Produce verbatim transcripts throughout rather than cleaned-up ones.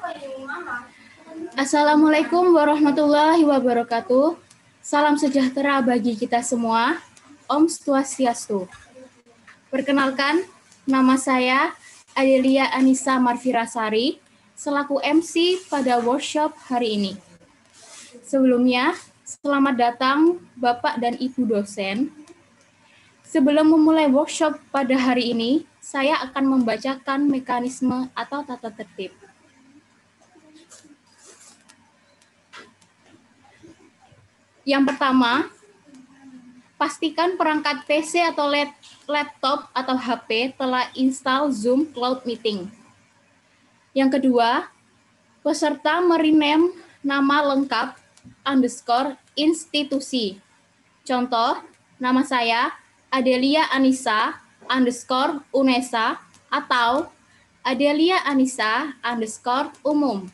Assalamualaikum warahmatullahi wabarakatuh. Salam sejahtera bagi kita semua. Om Swastiastu. Perkenalkan, nama saya Adelia Anissa Marfirasari, selaku M C pada workshop hari ini. Sebelumnya, selamat datang Bapak dan Ibu dosen. Sebelum memulai workshop pada hari ini, saya akan membacakan mekanisme atau tata tertib. Yang pertama, pastikan perangkat P C atau laptop atau H P telah install Zoom Cloud Meeting. Yang kedua, peserta merename nama lengkap underscore institusi. Contoh, nama saya Adelia Anissa underscore Unesa atau Adelia Anissa underscore umum.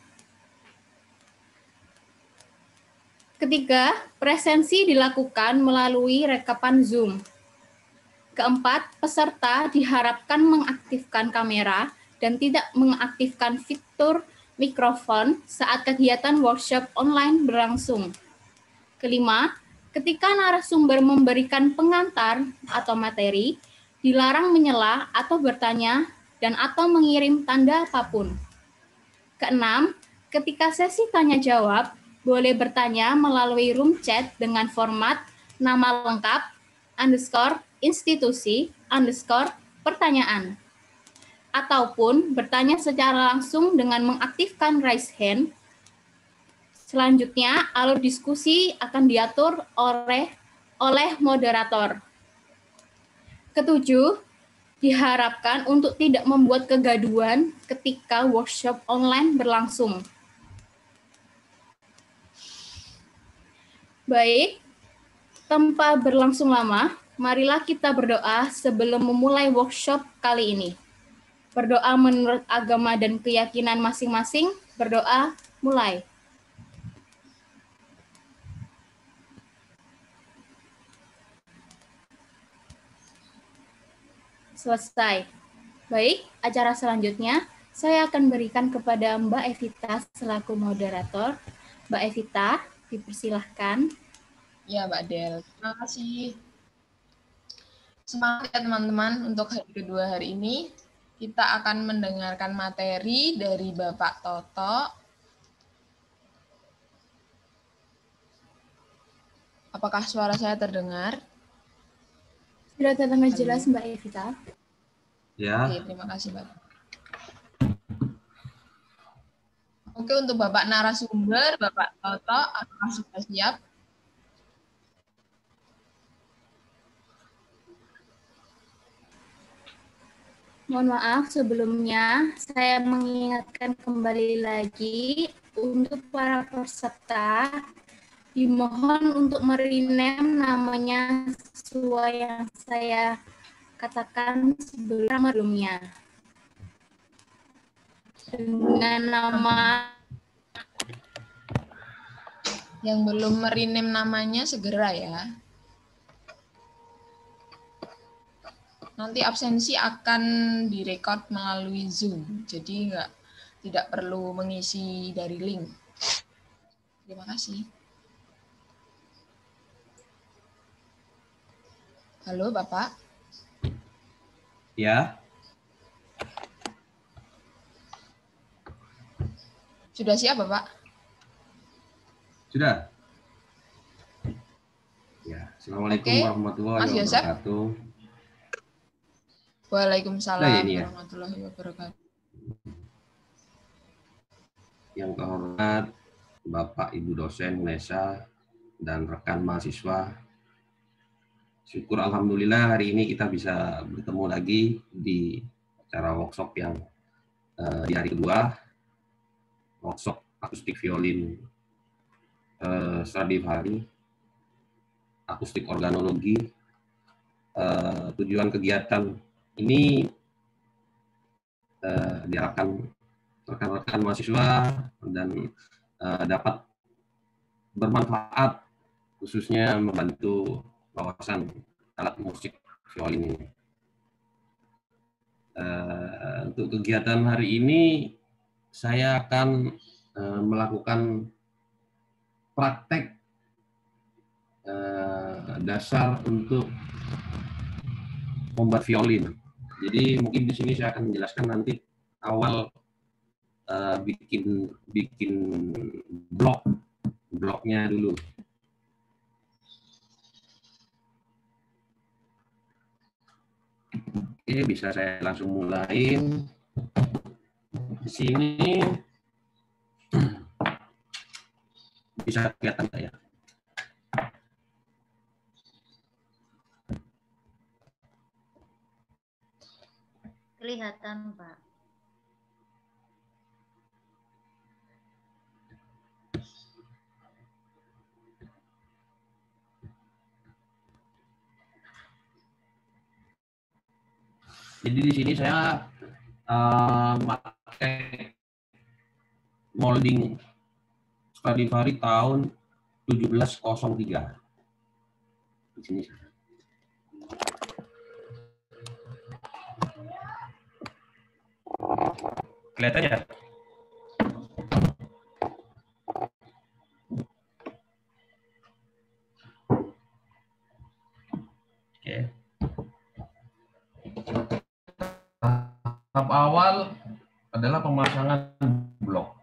Ketiga, presensi dilakukan melalui rekapan Zoom. Keempat, peserta diharapkan mengaktifkan kamera dan tidak mengaktifkan fitur mikrofon saat kegiatan workshop online berlangsung. Kelima, ketika narasumber memberikan pengantar atau materi, dilarang menyela atau bertanya dan atau mengirim tanda apapun. Keenam, ketika sesi tanya-jawab, boleh bertanya melalui room chat dengan format nama lengkap, underscore, institusi, underscore, pertanyaan. Ataupun bertanya secara langsung dengan mengaktifkan raise hand. Selanjutnya, alur diskusi akan diatur oleh, oleh moderator. Ketujuh, diharapkan untuk tidak membuat kegaduhan ketika workshop online berlangsung. Baik, tanpa berlangsung lama, marilah kita berdoa sebelum memulai workshop kali ini. Berdoa menurut agama dan keyakinan masing-masing, berdoa mulai. Selesai. Baik, acara selanjutnya saya akan berikan kepada Mbak Evita selaku moderator. Mbak Evita, dipersilahkan. Ya, Mbak Del. Terima kasih. Semangat ya teman-teman untuk hari kedua hari ini. Kita akan mendengarkan materi dari Bapak Toto. Apakah suara saya terdengar? Sudah terdengar jelas, Mbak Evita. Ya. Oke, terima kasih, Bapak. Oke, untuk Bapak narasumber, Bapak Toto, apakah sudah siap? Mohon maaf, sebelumnya saya mengingatkan kembali lagi untuk para peserta, dimohon untuk merename namanya sesuai yang saya katakan sebelumnya. Dengan nama yang belum merename namanya segera ya. Nanti absensi akan direkod melalui Zoom, jadi enggak, tidak perlu mengisi dari link. Terima kasih. Halo, Bapak. Ya. Sudah siap, Bapak? Sudah. Ya, Assalamualaikum Oke. warahmatullahi Mas Yosef. wabarakatuh. Waalaikumsalam ya? warahmatullahi wabarakatuh. Yang terhormat Bapak Ibu dosen Unesa dan rekan mahasiswa. Syukur alhamdulillah hari ini kita bisa bertemu lagi di acara workshop yang uh, di hari kedua, workshop akustik violin uh, Stradivari, akustik organologi. Uh, tujuan kegiatan ini uh, diharapkan rekan-rekan mahasiswa dan uh, dapat bermanfaat, khususnya membantu wawasan alat musik violin ini. Uh, untuk kegiatan hari ini saya akan uh, melakukan praktek uh, dasar untuk membuat violin. Jadi mungkin di sini saya akan menjelaskan nanti awal uh, bikin bikin blok bloknya dulu. Oke, bisa saya langsung mulain. Di sini bisa kelihatan nggak ya? Kelihatan, Pak. Jadi di sini saya uh, pakai molding Stradivari tahun tujuh belas nol tiga. Di sini. Kelihatan ya? Oke. Tahap awal adalah pemasangan blok.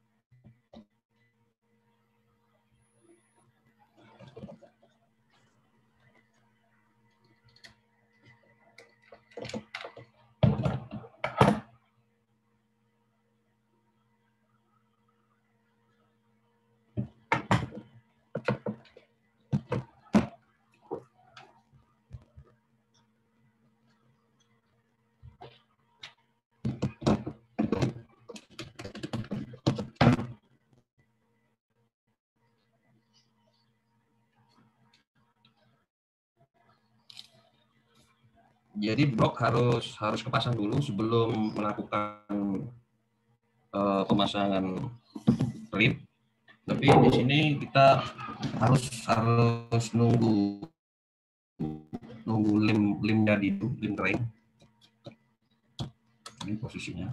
Jadi blok harus harus kepasang dulu sebelum melakukan uh, pemasangan rim. Tapi di sini kita harus harus nunggu nunggu lim lim jadi itu lim kering. Ini posisinya.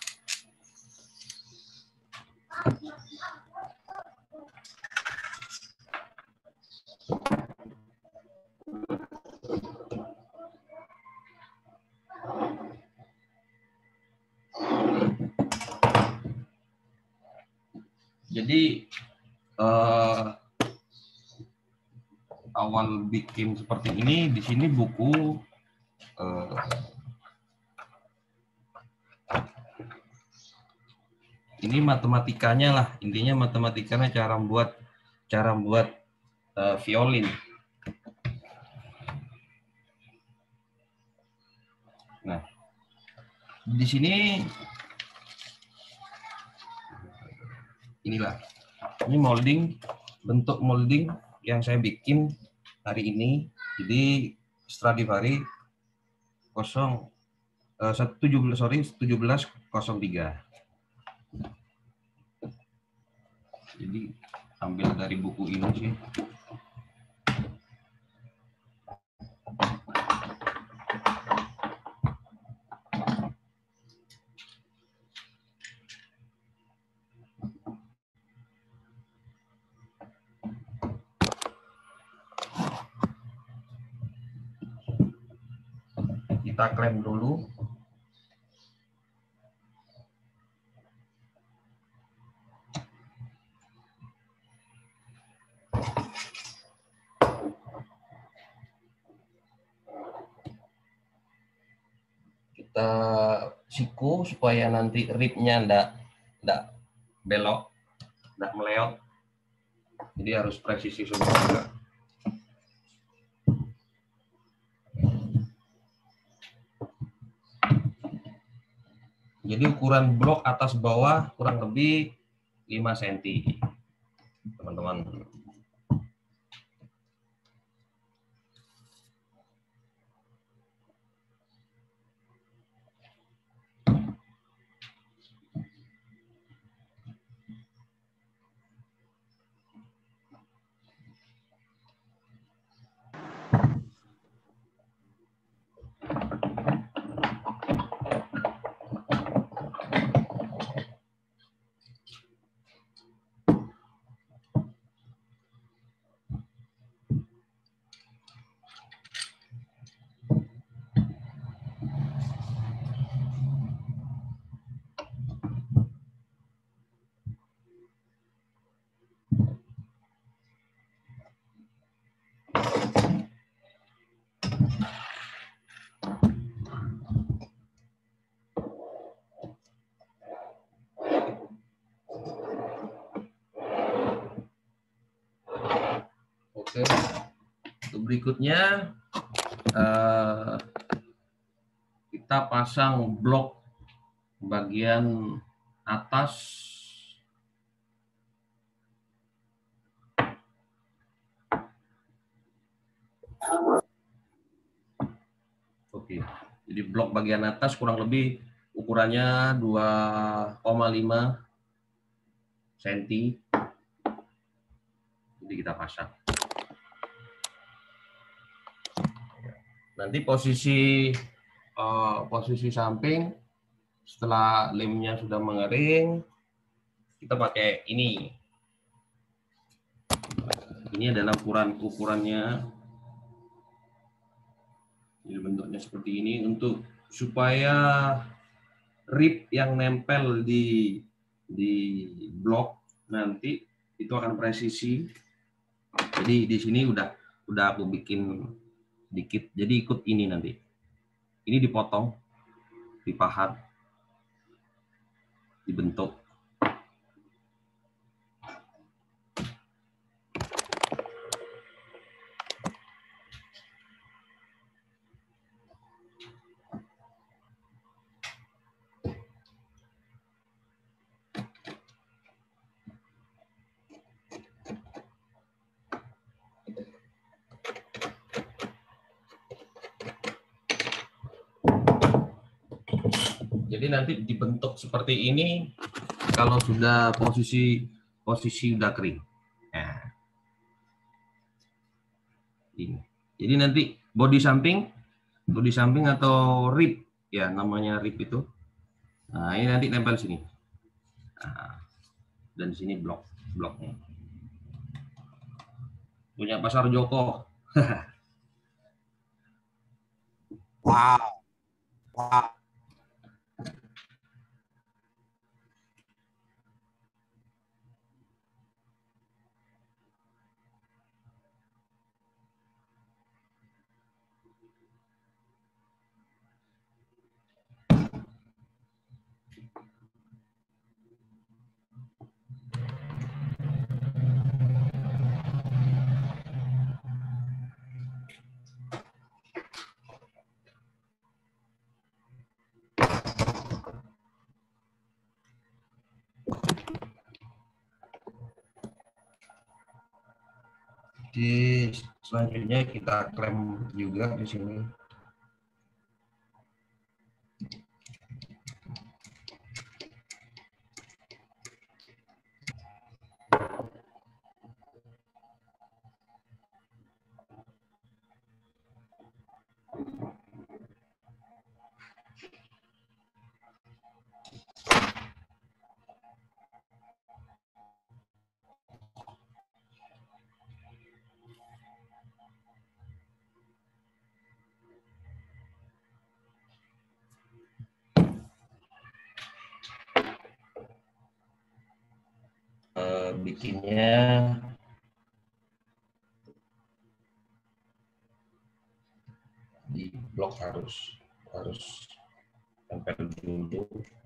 Jadi uh, awal bikin seperti ini, di sini buku uh, ini matematikanya lah, intinya matematikanya cara buat cara buat uh, violin. Nah, di sini inilah, ini molding, bentuk molding yang saya bikin hari ini. Jadi Stradivari kosong tujuh belas sorry tujuh belas nol tiga. Jadi ambil dari buku ini sih. Kita klem dulu. Kita siku supaya nanti ribnya ndak ndak belok, ndak meleot. Jadi harus presisi semua juga. Jadi ukuran blok atas bawah kurang lebih lima sentimeter, teman-teman. Oke. Untuk berikutnya uh, kita pasang blok bagian atas. Oke. Jadi blok bagian atas kurang lebih ukurannya dua koma lima sentimeter. Jadi kita pasang. Nanti posisi uh, posisi samping setelah lemnya sudah mengering, kita pakai ini. Ini adalah ukuran ukurannya. Ini bentuknya seperti ini untuk supaya rib yang nempel di di blok nanti itu akan presisi. Jadi di sini udah udah aku bikin sedikit. Jadi ikut ini nanti. Ini dipotong, dipahat, dibentuk. Jadi nanti dibentuk seperti ini kalau sudah posisi posisi udah kering. Nah, ini. Jadi nanti bodi samping, bodi samping atau rib ya namanya rib itu. Nah ini nanti nempel sini. Nah, dan sini blok bloknya. Punya Pasar Joko. Wow. Wow. Di selanjutnya kita klem juga di sini. Bikinnya di blok harus harus tempel dulu.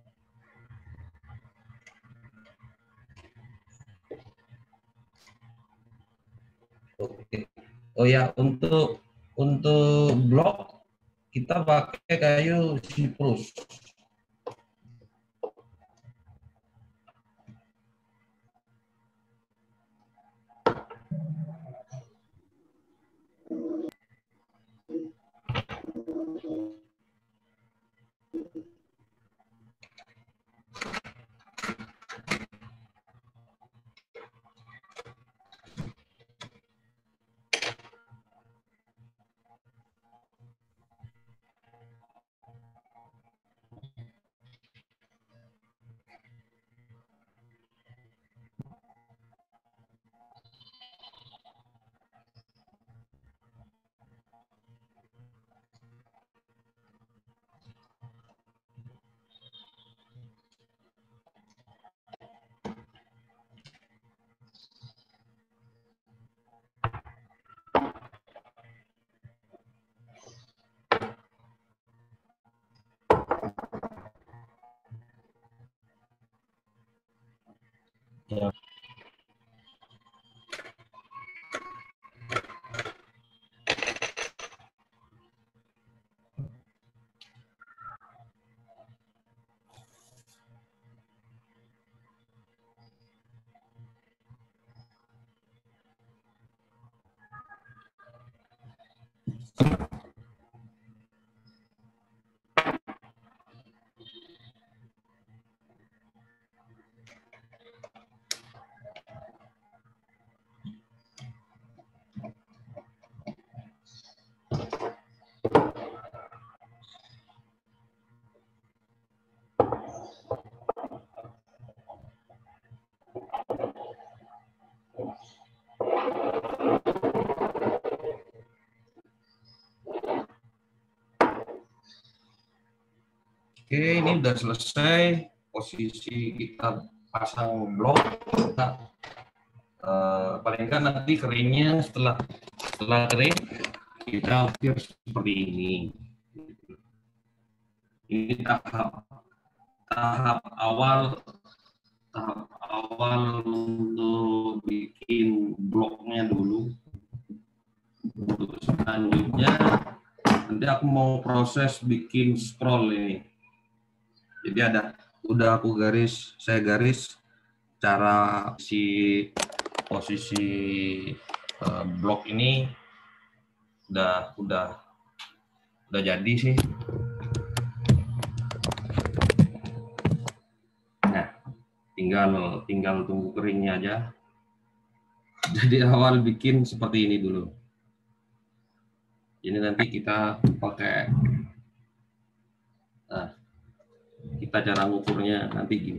Oke. Oh ya, untuk untuk blok kita pakai kayu siprus. Ya. Oke, ini udah selesai. Posisi kita pasang blok. Kita, uh, paling kan nanti keringnya setelah setelah kering kita ukir seperti ini. Ini tahap tahap awal tahap awal untuk bikin bloknya dulu. Untuk selanjutnya nanti aku mau proses bikin scroll ini. Jadi ada udah aku garis, saya garis cara si posisi uh, blok ini udah udah udah jadi sih. Nah, tinggal tinggal tunggu keringnya aja. Jadi awal bikin seperti ini dulu. Ini nanti kita pakai, nah, kita cara ngukurnya nanti gini.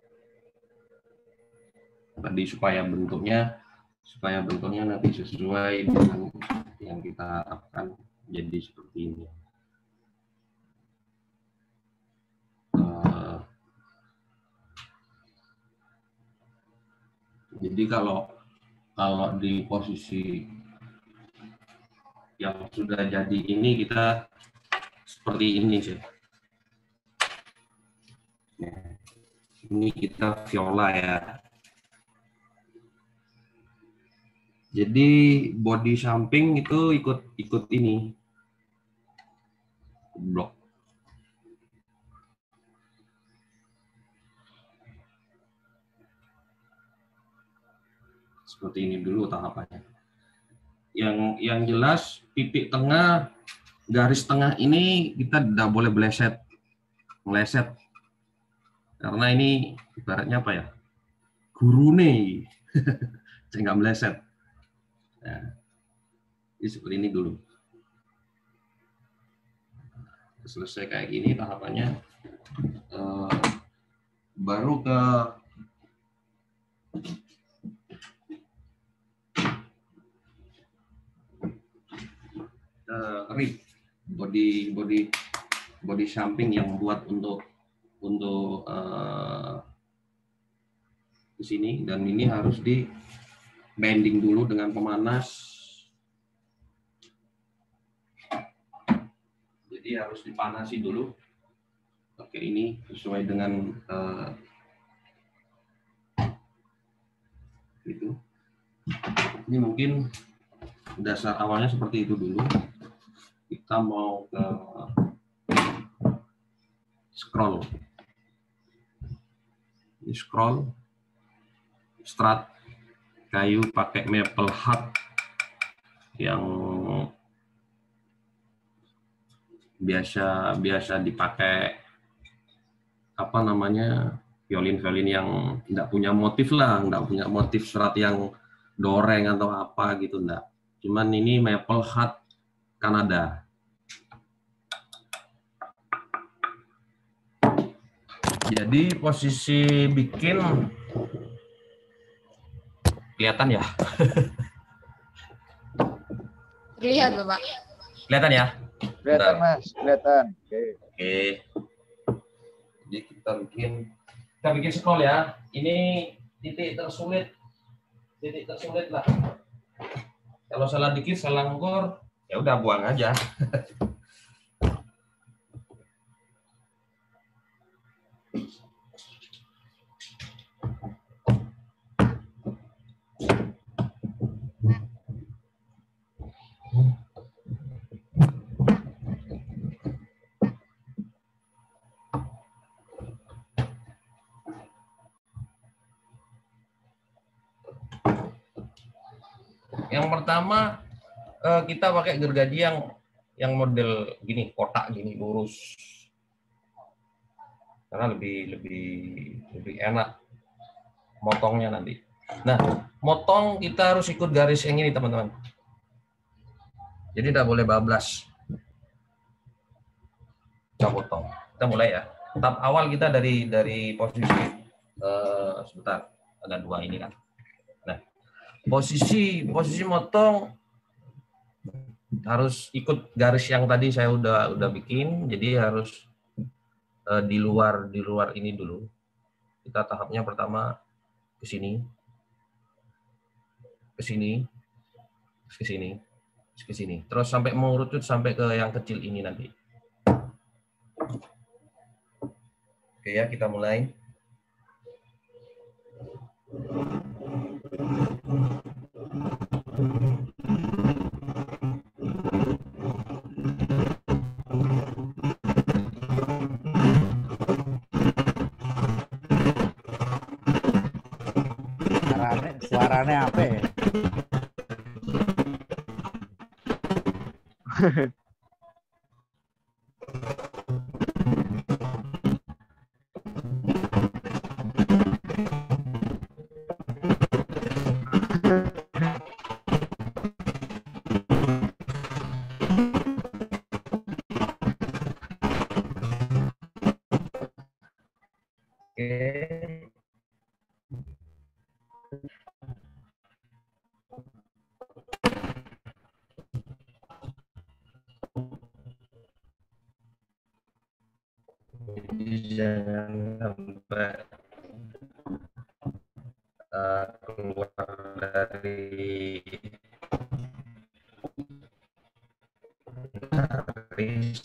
Tadi supaya bentuknya, supaya bentuknya nanti sesuai dengan yang kita harapkan jadi seperti ini. Uh, jadi kalau kalau di posisi yang sudah jadi ini kita seperti ini sih. Nah, ini kita viola ya. Jadi body samping itu ikut ikut ini blok. Seperti ini dulu tahapannya. Yang yang jelas titik tengah, garis tengah ini kita tidak boleh meleset, meleset. Karena ini ibaratnya apa ya? Gurune, saya nggak meleset. Nah, ini seperti ini dulu. Selesai kayak gini tahapannya, eh, baru ke Uh, rib body body body samping yang buat untuk untuk uh, di sini, dan ini harus di bending dulu dengan pemanas. Jadi harus dipanasi dulu. Oke, ini sesuai dengan uh, itu. Ini mungkin dasar awalnya seperti itu dulu. Kita mau ke scroll. Ini scroll, strat kayu pakai maple hard yang biasa biasa dipakai apa namanya violin-violin yang tidak punya motif lah, tidak punya motif serat yang doreng atau apa gitu, enggak. Cuman ini maple hard Kanada. Jadi posisi bikin kelihatan ya? Lihat, Bapak. Kelihatan ya? Kelihatan, Mas. Kelihatan. Oke. Oke. Jadi kita bikin kita bikin scroll ya. Ini titik tersulit. Titik tersulit lah. Kalau salah dikit, salah ngkur, ya udah buang aja. Yang pertama kita pakai gergaji yang yang model gini, kotak gini, lurus. Karena lebih lebih lebih enak motongnya nanti. Nah, motong kita harus ikut garis yang ini, teman-teman. Jadi tidak boleh bablas. Kita potong. Kita mulai ya. Tahap awal kita dari dari posisi uh, sebentar, ada dua ini kan. Nah, posisi posisi motong harus ikut garis yang tadi saya udah udah bikin, jadi harus uh, di luar di luar ini dulu. Kita tahapnya pertama ke sini, ke sini, ke sini, ke sini. Terus sampai mengerucut sampai ke yang kecil ini nanti. Oke ya, kita mulai. Suaranya, suaranya apa ya? Jadi jangan sampai uh, keluar dari garis.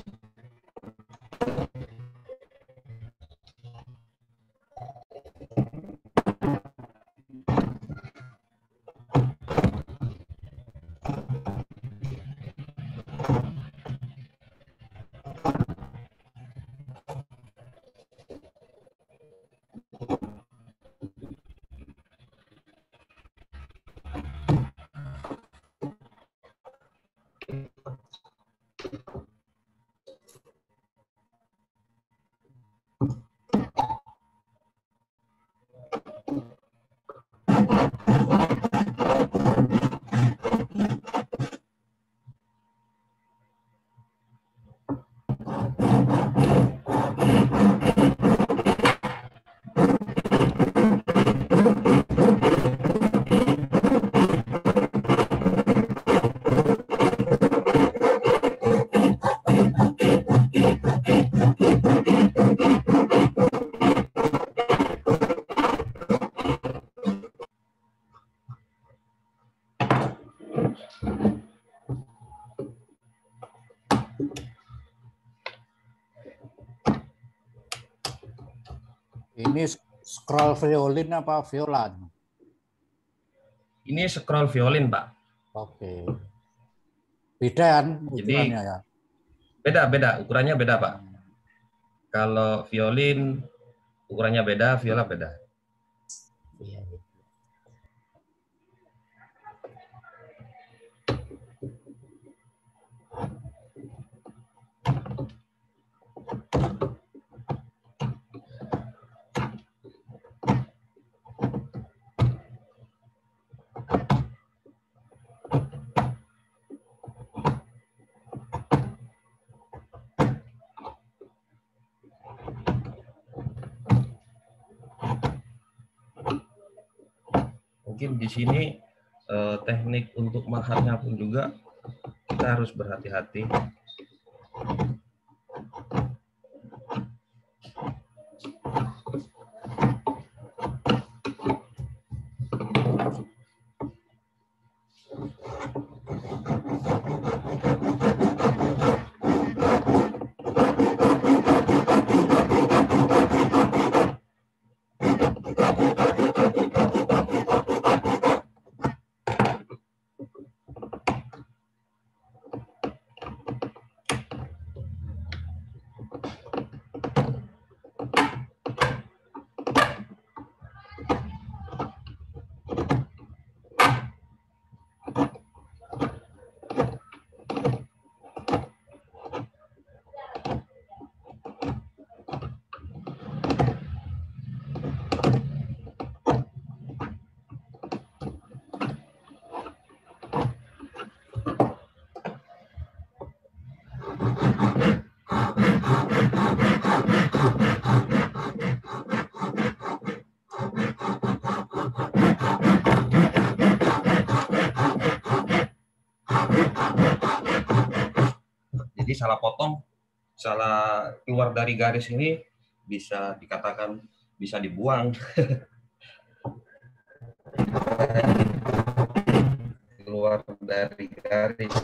Ini scroll violin apa violan? Ini scroll violin, Pak. Oke. Beda kan ukurannya ya? Beda, beda. Ukurannya beda, Pak. Kalau violin ukurannya beda, viola beda. Iya. Mungkin di sini eh, teknik untuk maharnya pun juga kita harus berhati-hati. Jadi salah potong salah keluar dari garis ini bisa dikatakan bisa dibuang. Keluar dari garis.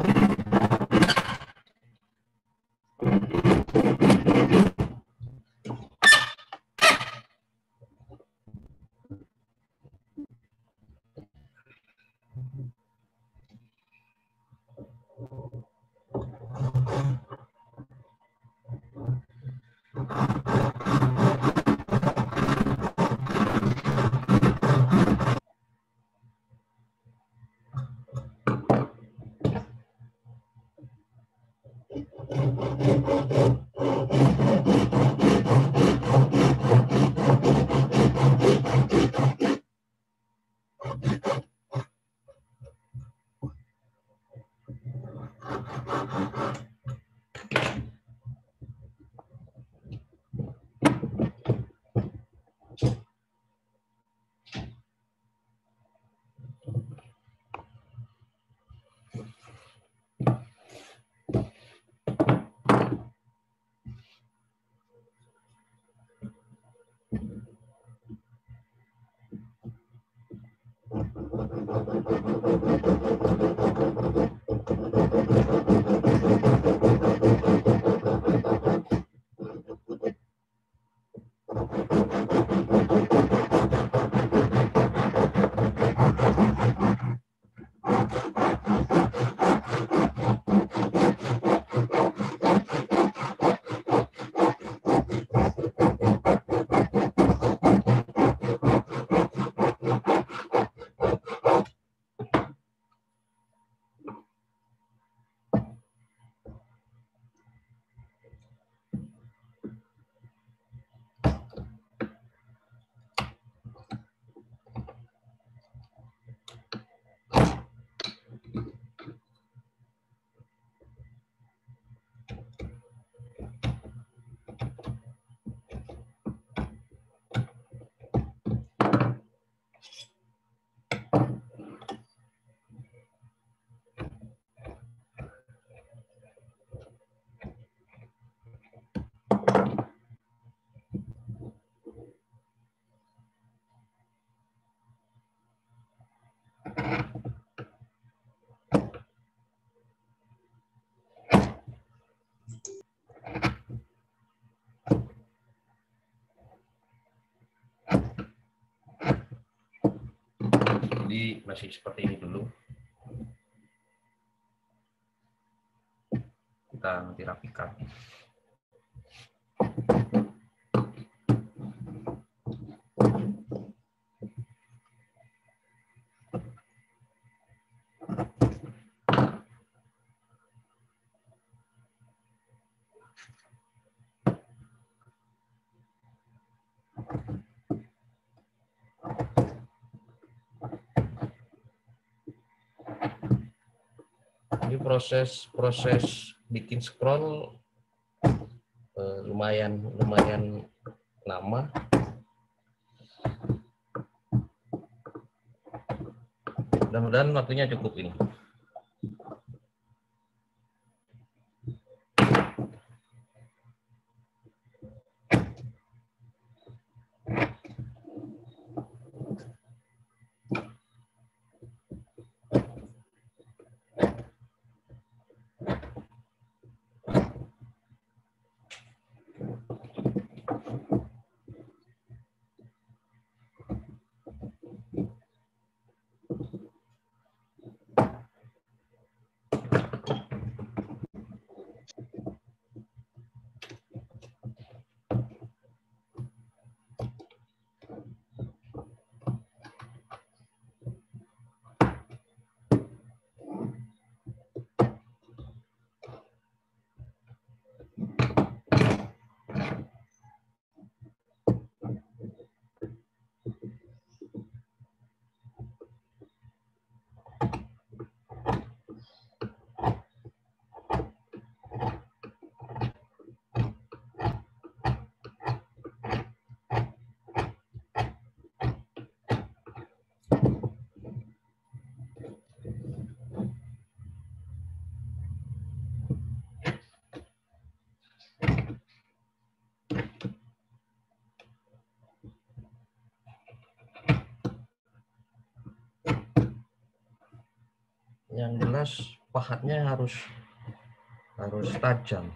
Jadi masih seperti ini dulu. Kita nanti rapikan. Jadi proses proses bikin scroll eh, lumayan lumayan lama. Mudah-mudahan waktunya cukup ini. Mas, pahatnya harus harus tajam.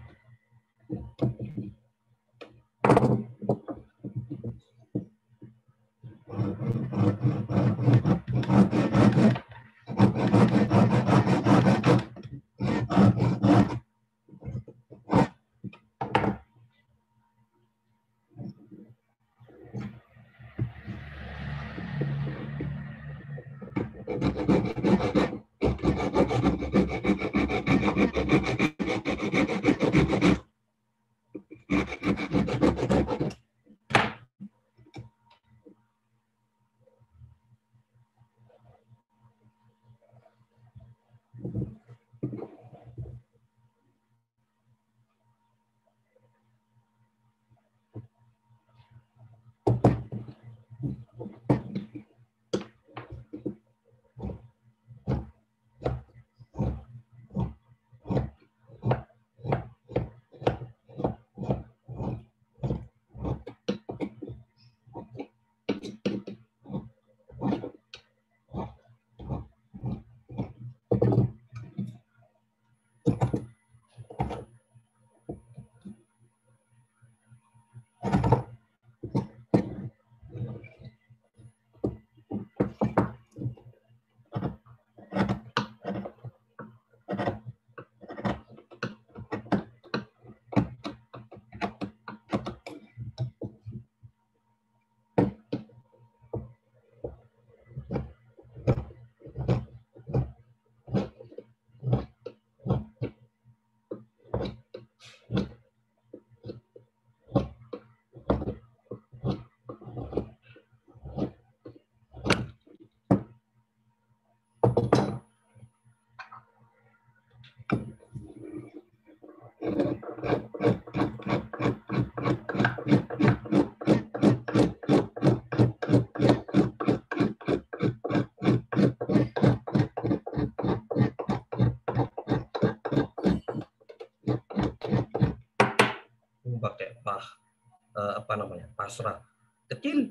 Pakai pah eh, apa namanya pasrah kecil.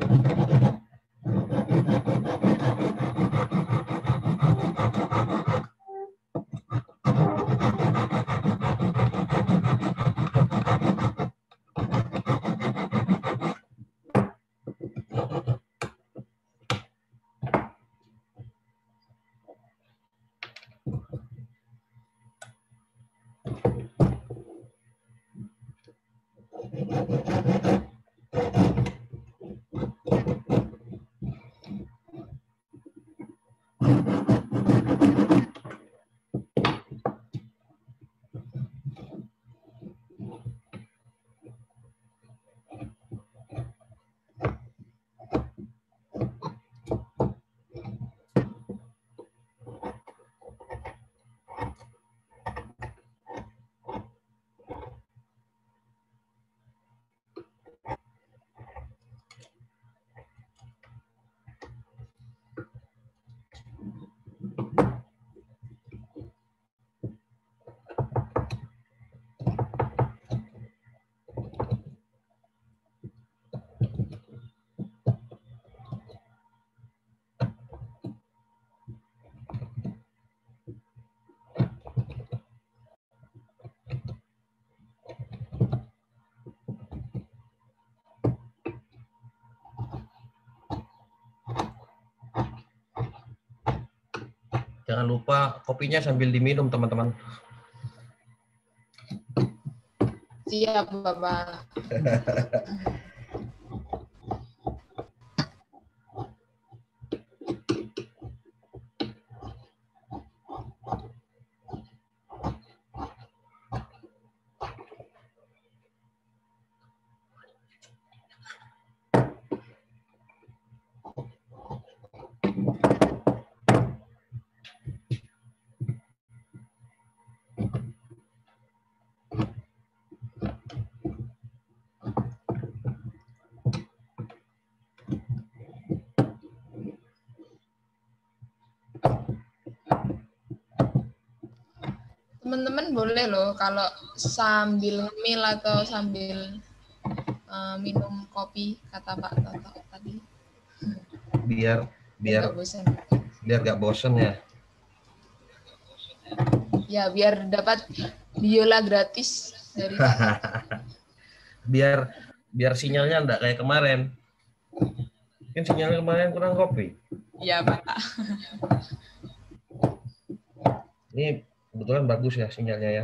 Jangan lupa kopinya sambil diminum, teman-teman. Siap, Bapak. Teman-teman boleh loh kalau sambil ngemil atau sambil uh, minum kopi, kata Pak Toto tadi. Biar biar Nggak bosan. biar gak bosen ya. Ya, biar dapat biola gratis dari Pak. biar biar sinyalnya enggak kayak kemarin. Mungkin sinyalnya kemarin kurang kopi. Iya, Pak. Ini kebetulan bagus ya sinyalnya ya.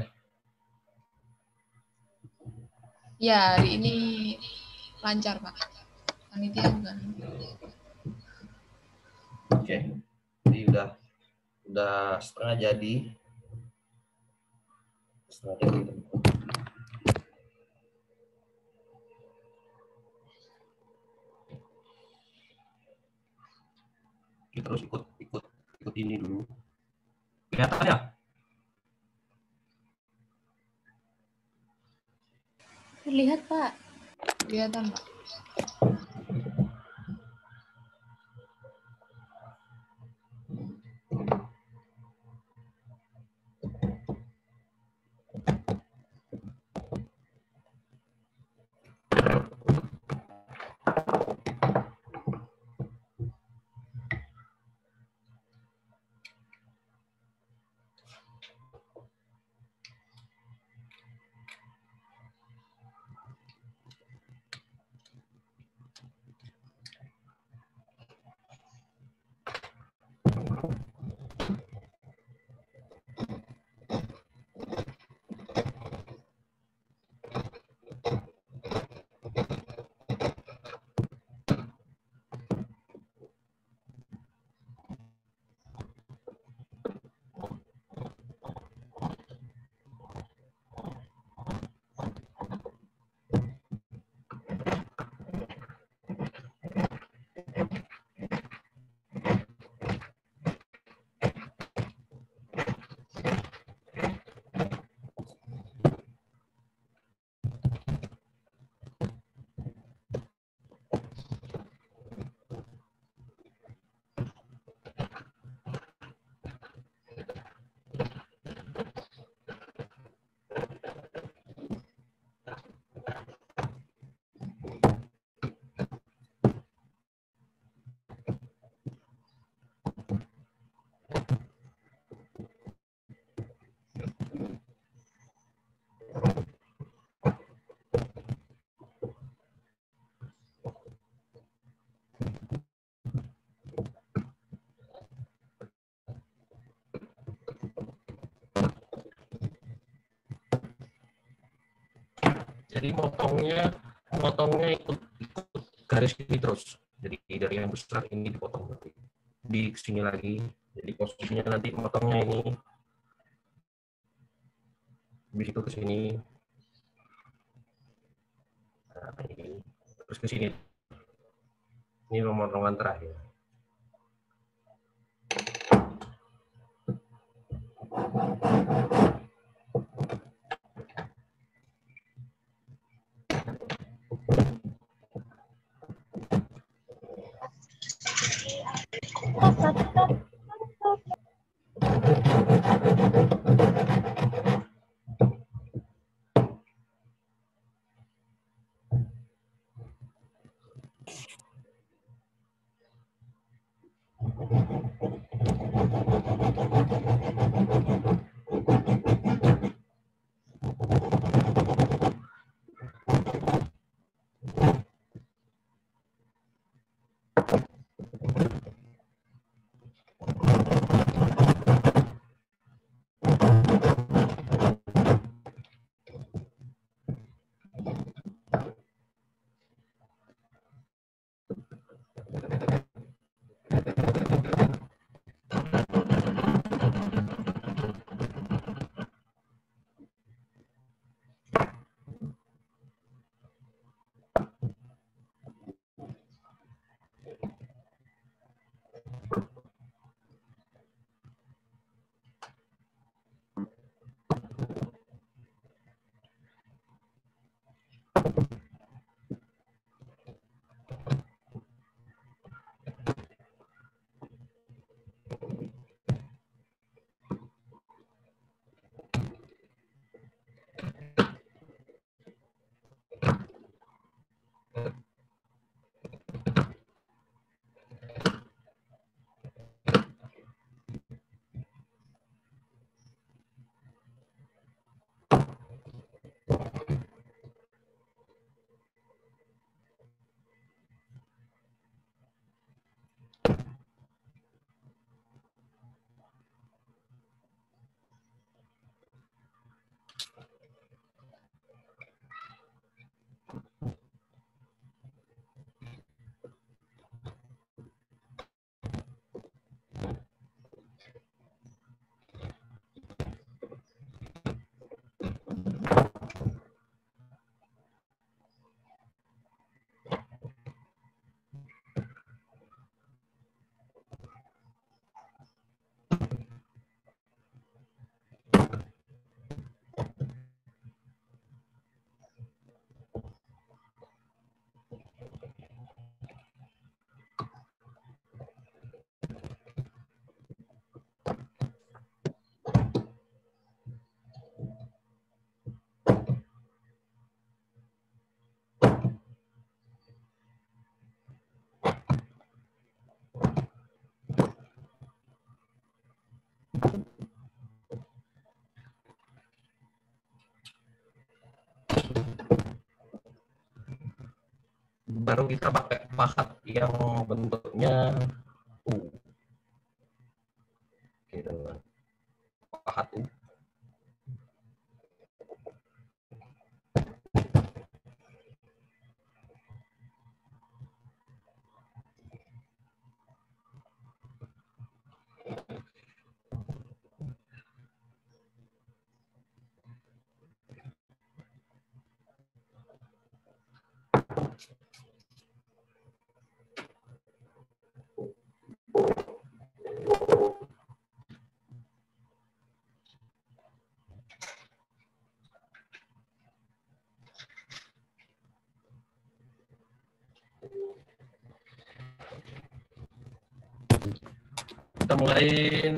Ya, hari ini lancar, Pak. Panitia bukan. Oke. Jadi udah udah setengah jadi. Setengah jadi. Kita harus ikut ikut ikut ini dulu. Kelihatan ya? Terlihat, Pak. Kelihatan, Pak. Jadi motongnya motongnya ikut, ikut garis ini terus. Jadi dari yang besar ini dipotong nanti di sini lagi. Jadi posisinya nanti motongnya ini habis itu ke sini. Nah, ini terus ke sini. Ini pemotongan terakhir. Baru kita pakai pahat yang bentuknya U. Gitu. Pahat U. Kita mulai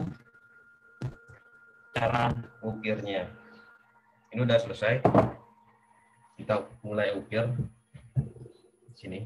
cara ukirnya. Ini udah selesai. Kita mulai ukir. Sini.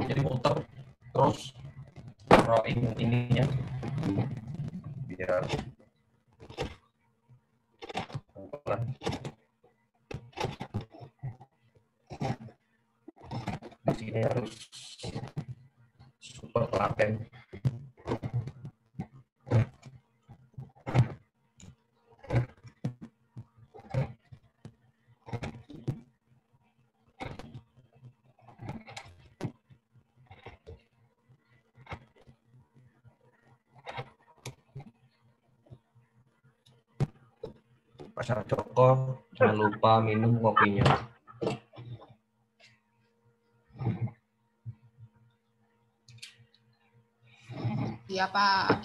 Jadi muter terus drawing ininya biar pelan. Di sini harus super laten. Pasar Joko, jangan lupa minum kopinya. Iya, Pak.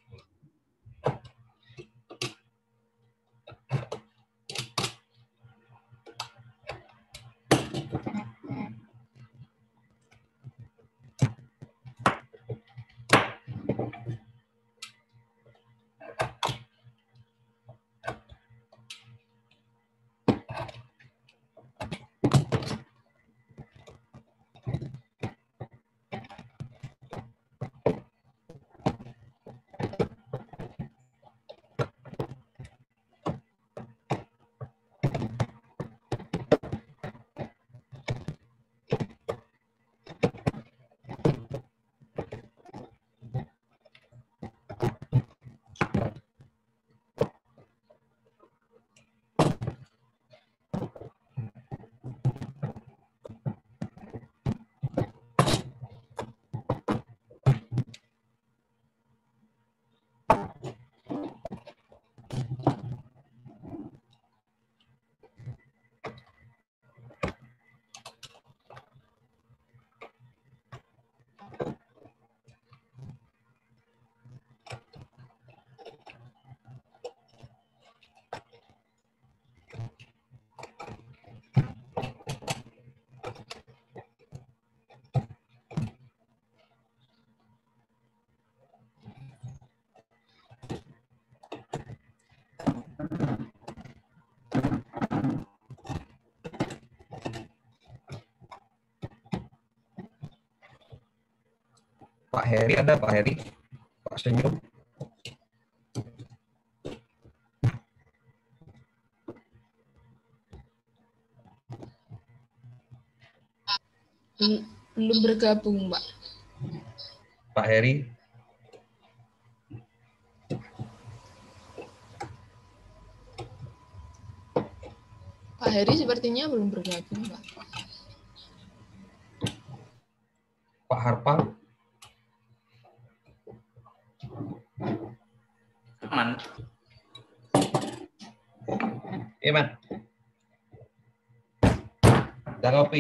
Pak Heri ada, Pak Heri? Pak Senyum? Belum belum bergabung, Mbak. Pak Heri? Pak Heri sepertinya belum bergabung, Mbak. Pak Harpal? Aman. Iya, Man. Udah kopi.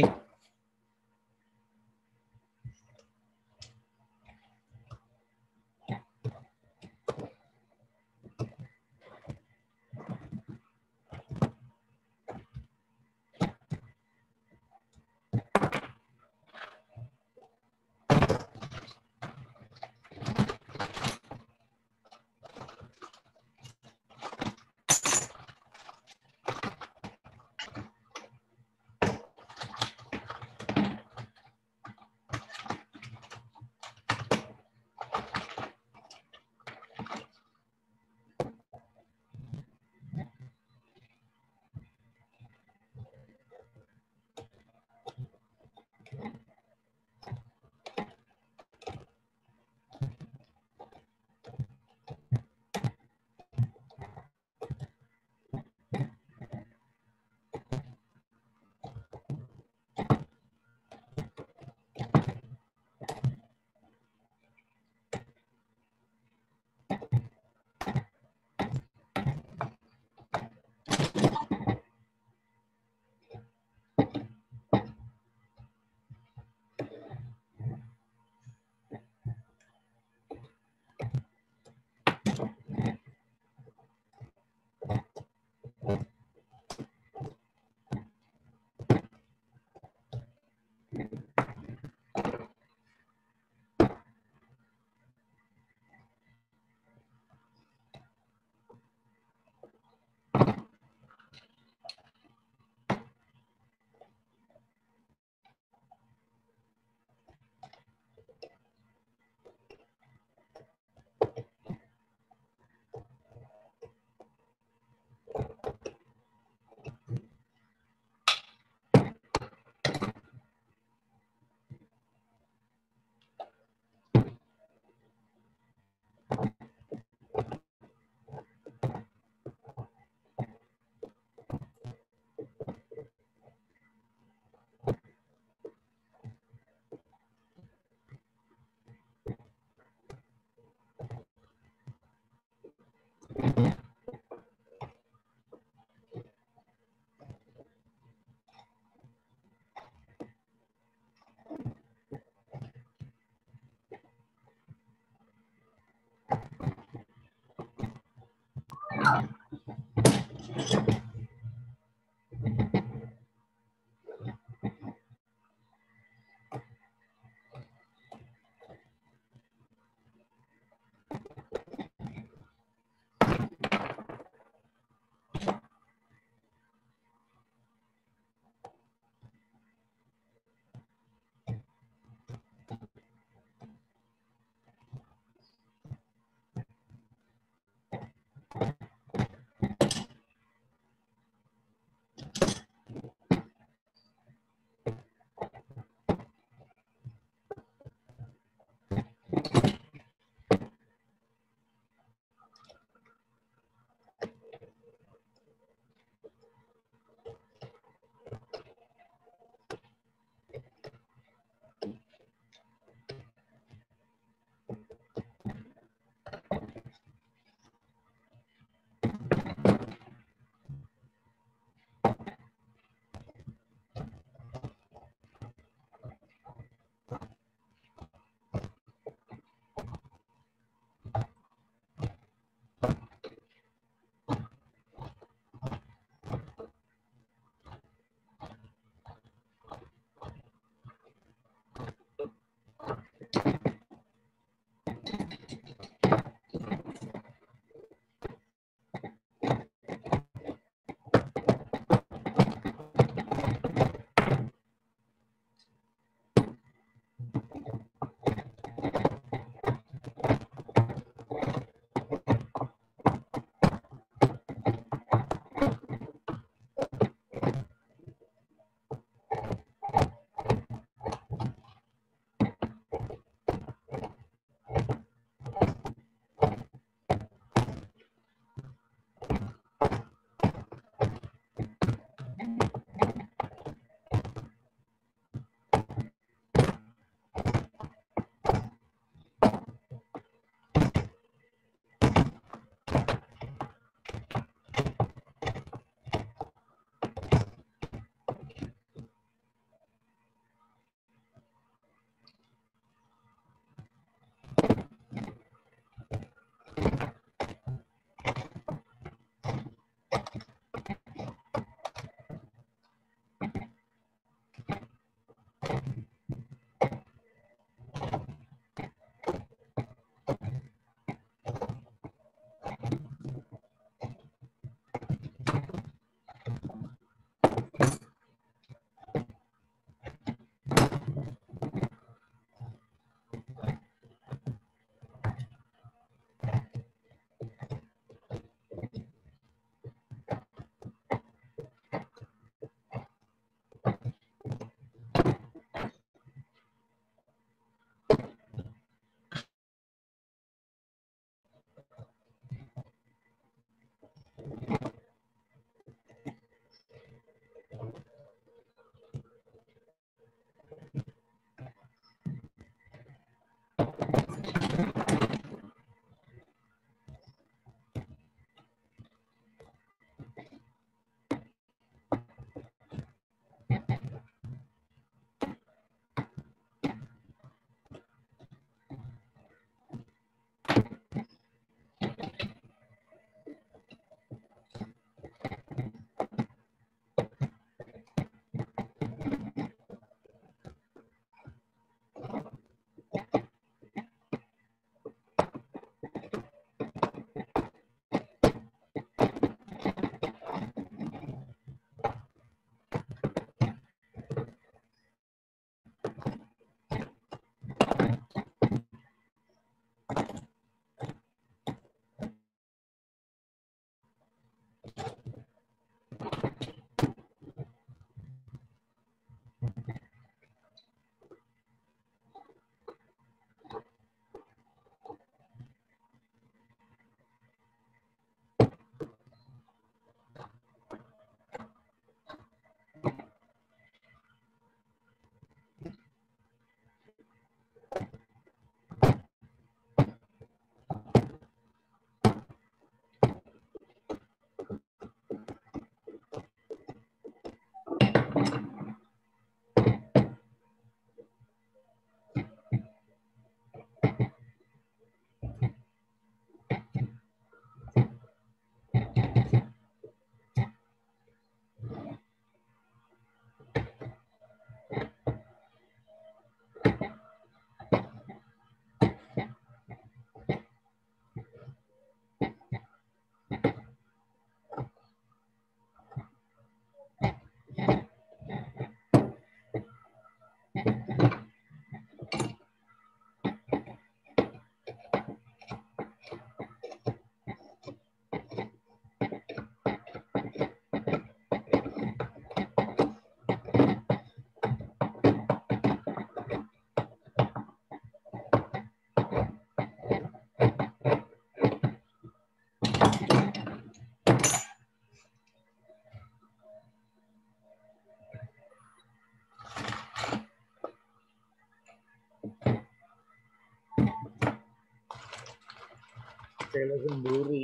Tele sendiri.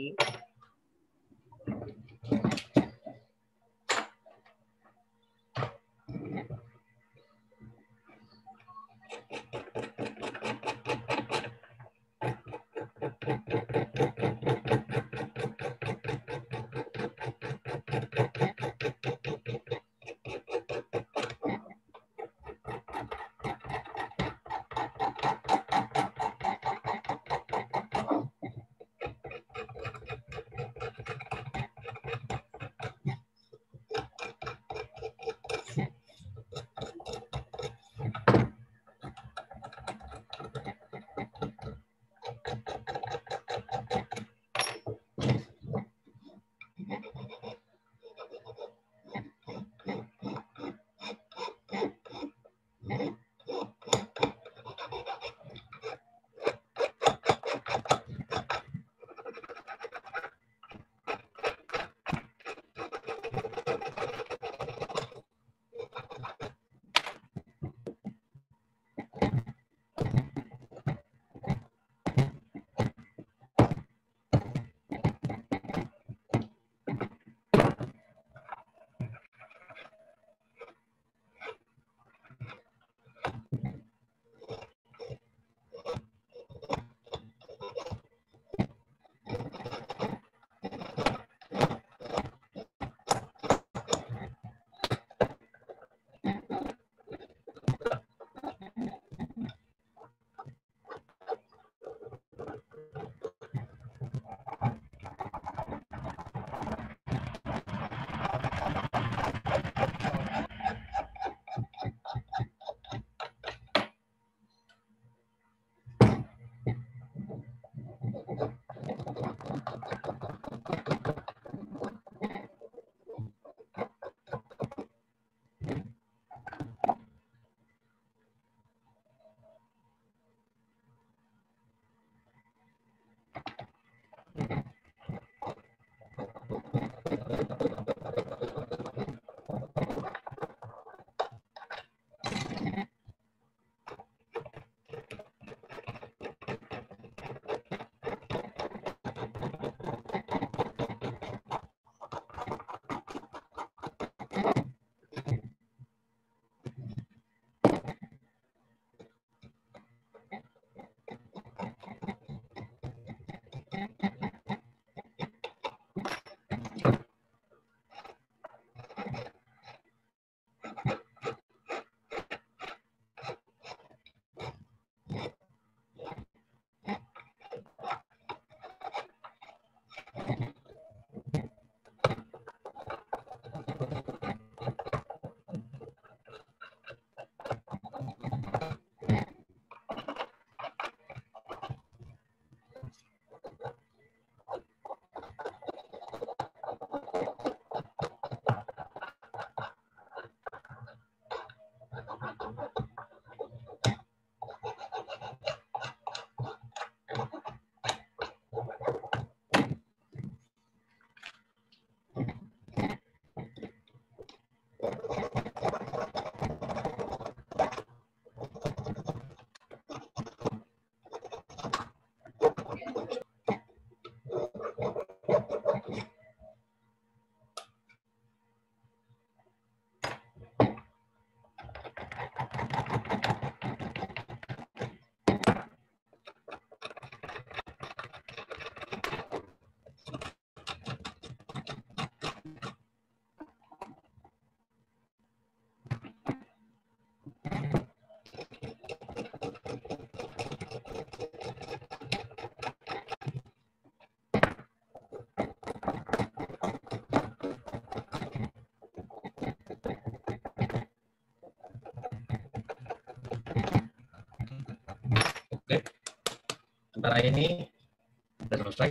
Sementara ini sudah selesai.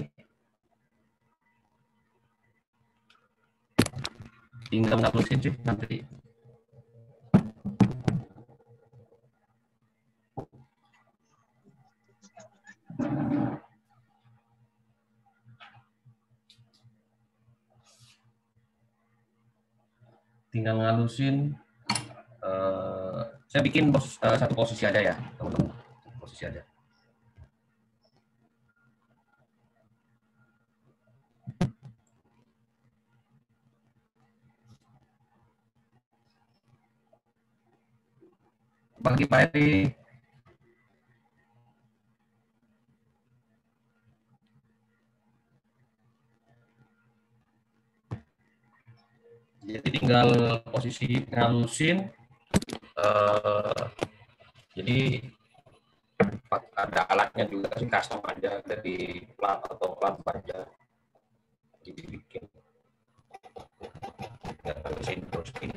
Tinggal ngapusin sih nanti. Tinggal ngalusin. Uh, saya bikin pos, uh, satu posisi aja ya, teman-teman. Posisi aja. pagi Pak Eri. Jadi tinggal posisi ngalusin. Uh, jadi ada alatnya juga sih, custom aja dari plat atau plat aja. Jadi bikin. Ya, halusin terus ini.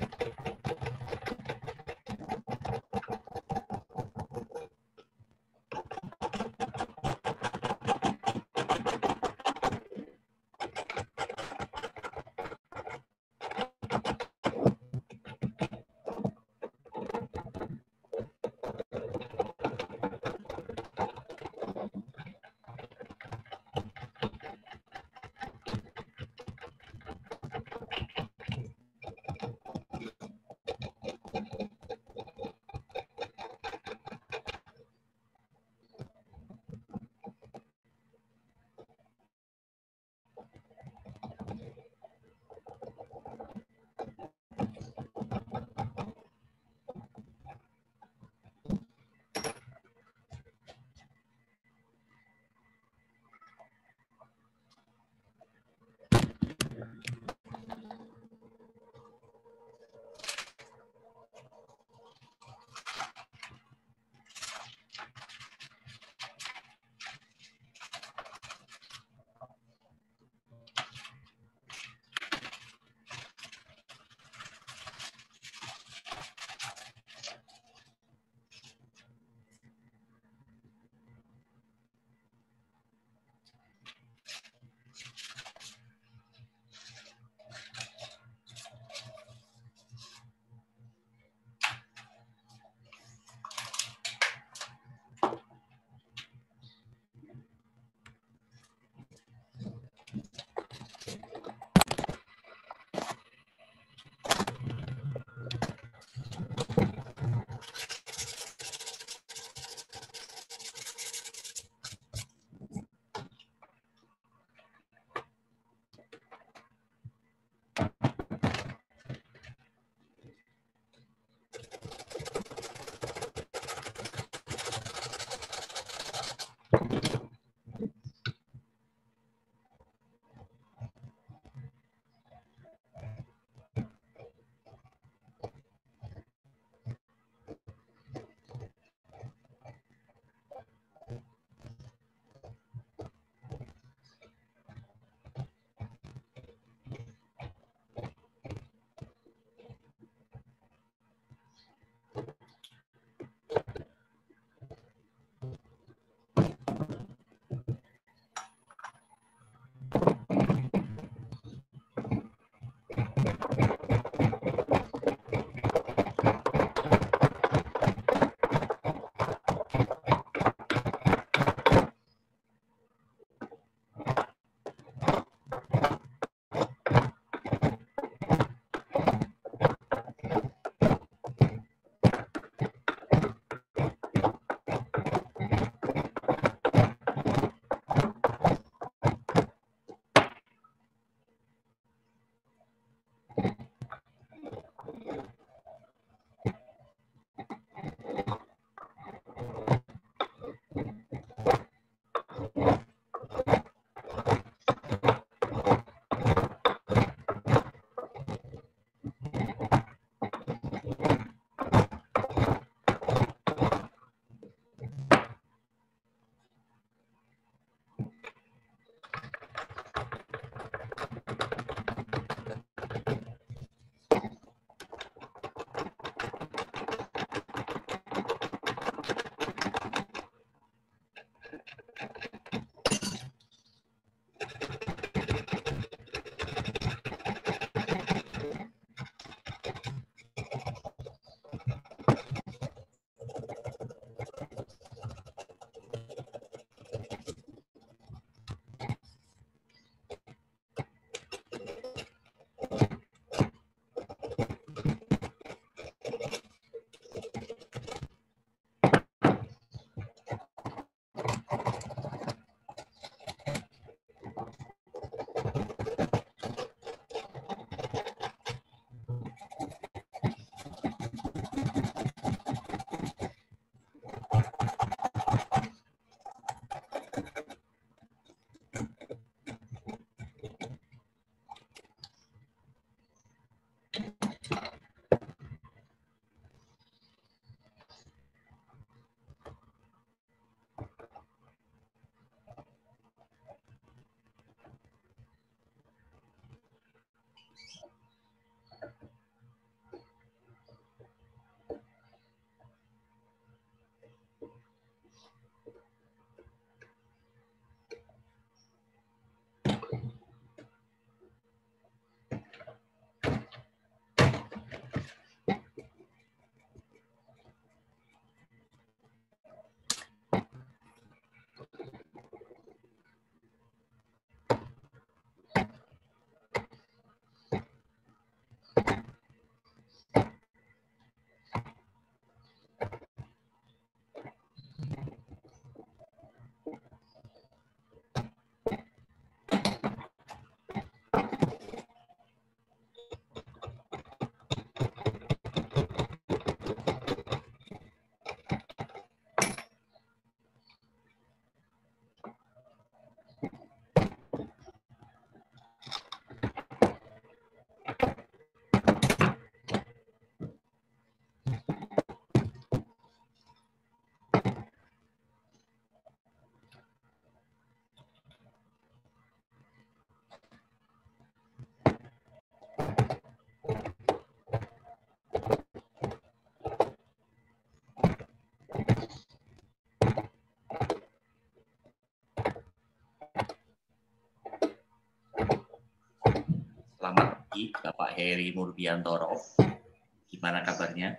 pagi, Bapak Heri Murbiantoro. Gimana kabarnya?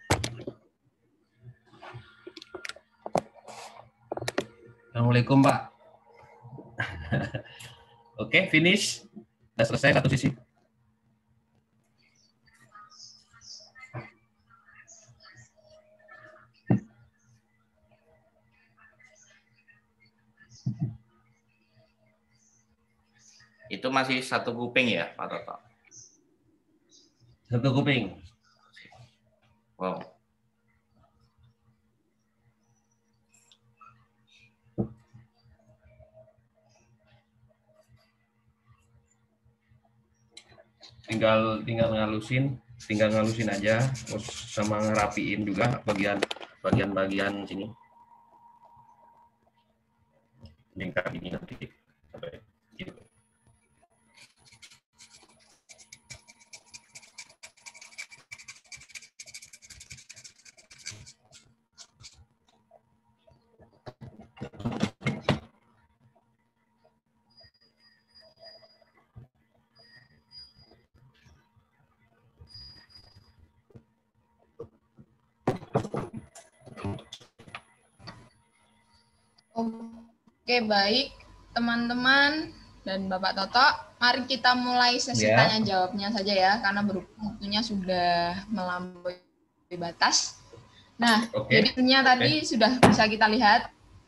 Assalamualaikum, Pak. Oke, finish. Sudah selesai satu sisi. Itu masih satu kuping ya, Pak Toto? Satu kuping. Wow. Tinggal tinggal ngalusin, tinggal ngalusin aja, terus sama ngerapiin juga bagian bagian-bagian sini. Lingkar ini nanti sampai gitu. Oke, baik teman-teman dan Bapak Toto, mari kita mulai sesi Ya. tanya jawabnya saja ya, karena berhubung waktunya sudah melampaui batas. Nah, Oke. jadi tentunya tadi sudah bisa kita lihat.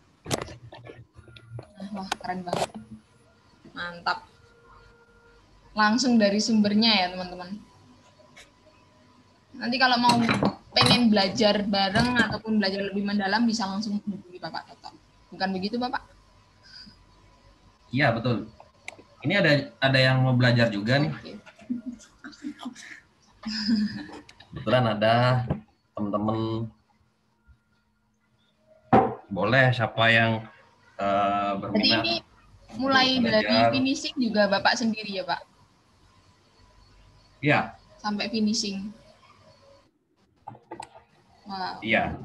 Nah, wah, keren banget. Mantap. Langsung dari sumbernya ya, teman-teman. Nanti kalau mau pengen belajar bareng ataupun belajar lebih mendalam bisa langsung hubungi Bapak Toto. Bukan begitu, Bapak? Iya, betul. Ini ada ada yang mau belajar juga nih. Oke. Kebetulan ada teman-teman. Boleh siapa yang uh, Berarti berminat. ini mulai Belajar. dari finishing juga Bapak sendiri ya, Pak? Iya. Sampai finishing. Wow. Iya.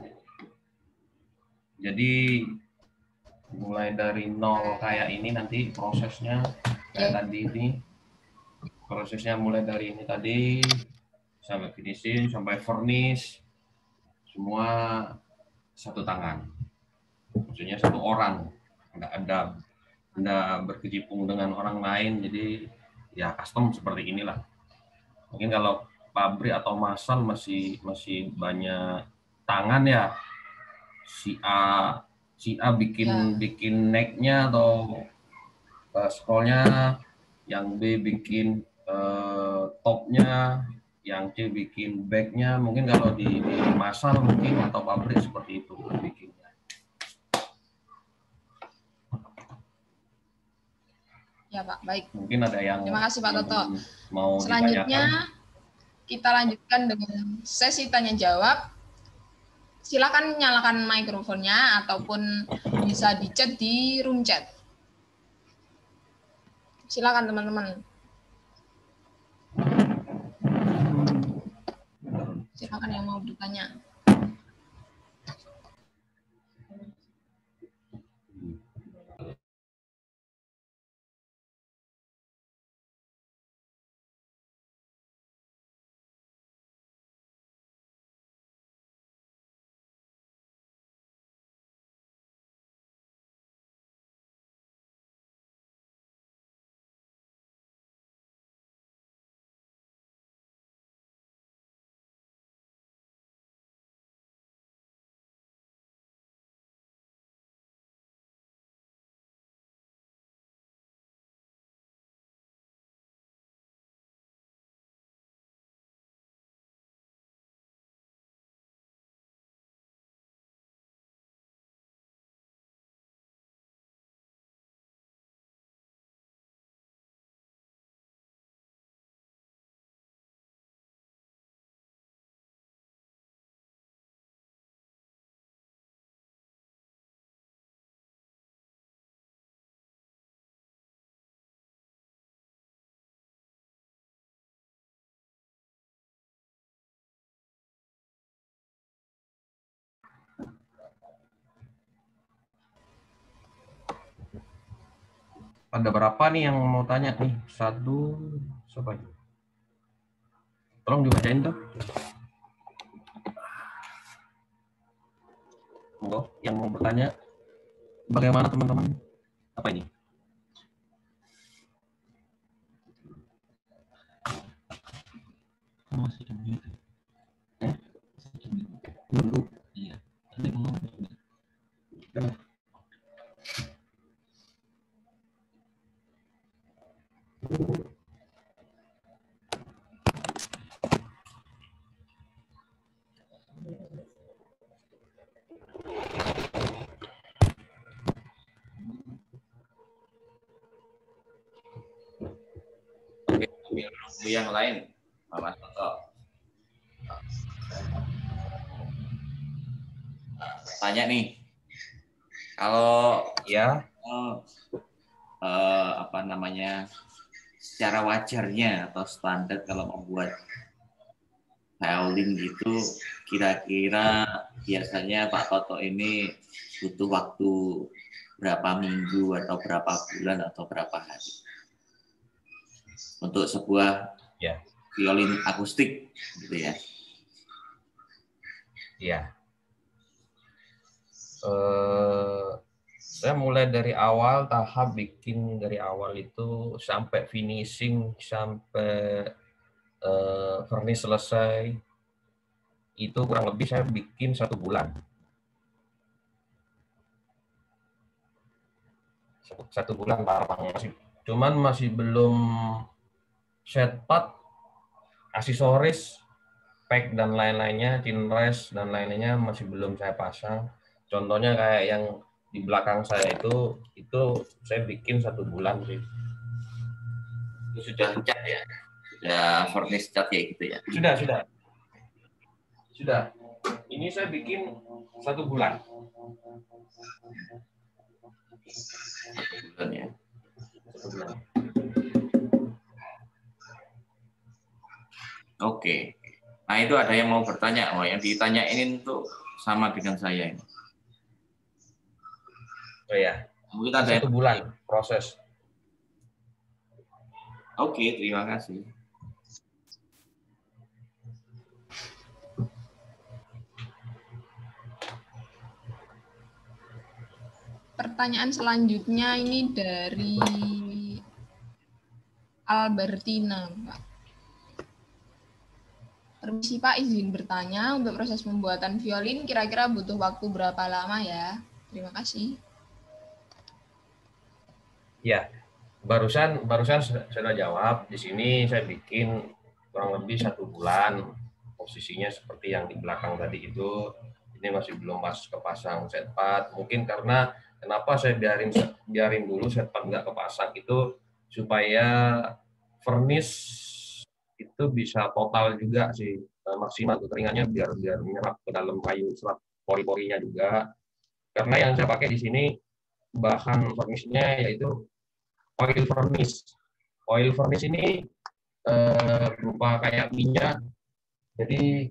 Jadi mulai dari nol kayak ini nanti prosesnya kayak Ya. tadi ini. Prosesnya mulai dari ini tadi sampai finishing, sampai furnish. Semua satu tangan. Maksudnya satu orang. Nggak ada nggak berkecimpung dengan orang lain. Jadi ya custom seperti inilah. Mungkin kalau pabrik atau massal masih masih banyak tangan ya. Si A si A bikin Ya. bikin neck-nya atau uh, scroll-nya, yang B bikin uh, top-nya, yang C bikin back-nya. Mungkin kalau di, di massal mungkin atau pabrik seperti itu bikinnya. Ya, Pak. Baik. Mungkin ada yang Terima kasih, Pak Toto. mau Selanjutnya ditanyakan. kita lanjutkan dengan sesi tanya jawab. Silakan nyalakan mikrofonnya ataupun bisa di-chat di room chat. Silakan teman-teman. Silakan yang mau bertanya. Ada berapa nih yang mau tanya nih? Satu, siapa ini? Tolong dibacain tuh. Monggo, yang mau bertanya, bagaimana teman-teman? Apa ini? Masih ada eh? Dulu. Iya. Tadi ngomong. Oke, yang lain, Mas Toto. Tanya nih, kalau Ya, eh, eh, apa namanya, secara wajarnya atau standar kalau membuat violin gitu, kira-kira biasanya Pak Toto ini butuh waktu berapa minggu atau berapa bulan atau berapa hari untuk sebuah ya, violin akustik gitu ya? ya. Eh, saya mulai dari awal, tahap bikin dari awal itu sampai finishing, sampai eh, furnish selesai, itu kurang lebih saya bikin satu bulan. Satu, satu bulan Pak, masih, cuman masih belum set part, aksesoris, pack dan lain-lainnya, chinrest dan lain-lainnya masih belum saya pasang. Contohnya kayak yang di belakang saya itu, itu saya bikin satu bulan sih. Itu sudah cat ya? Sudah furnish cat ya gitu ya? Sudah, sudah. Sudah. Ini saya bikin satu bulan. Satu bulan ya. Satu bulan. Oke. Nah itu ada yang mau bertanya. Oh, yang ditanyain itu sama dengan saya ini. Oh ya. Mungkin ada Satu yang... bulan proses. Oke, terima kasih. Pertanyaan selanjutnya ini dari Albertina, Pak. Permisi Pak, izin bertanya, untuk proses pembuatan violin kira-kira butuh waktu berapa lama ya? Terima kasih. Ya, barusan barusan sudah jawab. Di sini saya bikin kurang lebih satu bulan. Posisinya seperti yang di belakang tadi itu. Ini masih belum pas kepasang set part. Mungkin karena kenapa saya biarin biarin dulu set part nggak kepasang itu supaya furnish itu bisa total juga sih, maksimal kekeringannya biar biar menyerap ke dalam kayu serat pori-porinya juga. Karena yang saya pakai di sini bahan furnish-nya yaitu oil furnish. Oil furnish ini eh, berupa kayak minyak. Jadi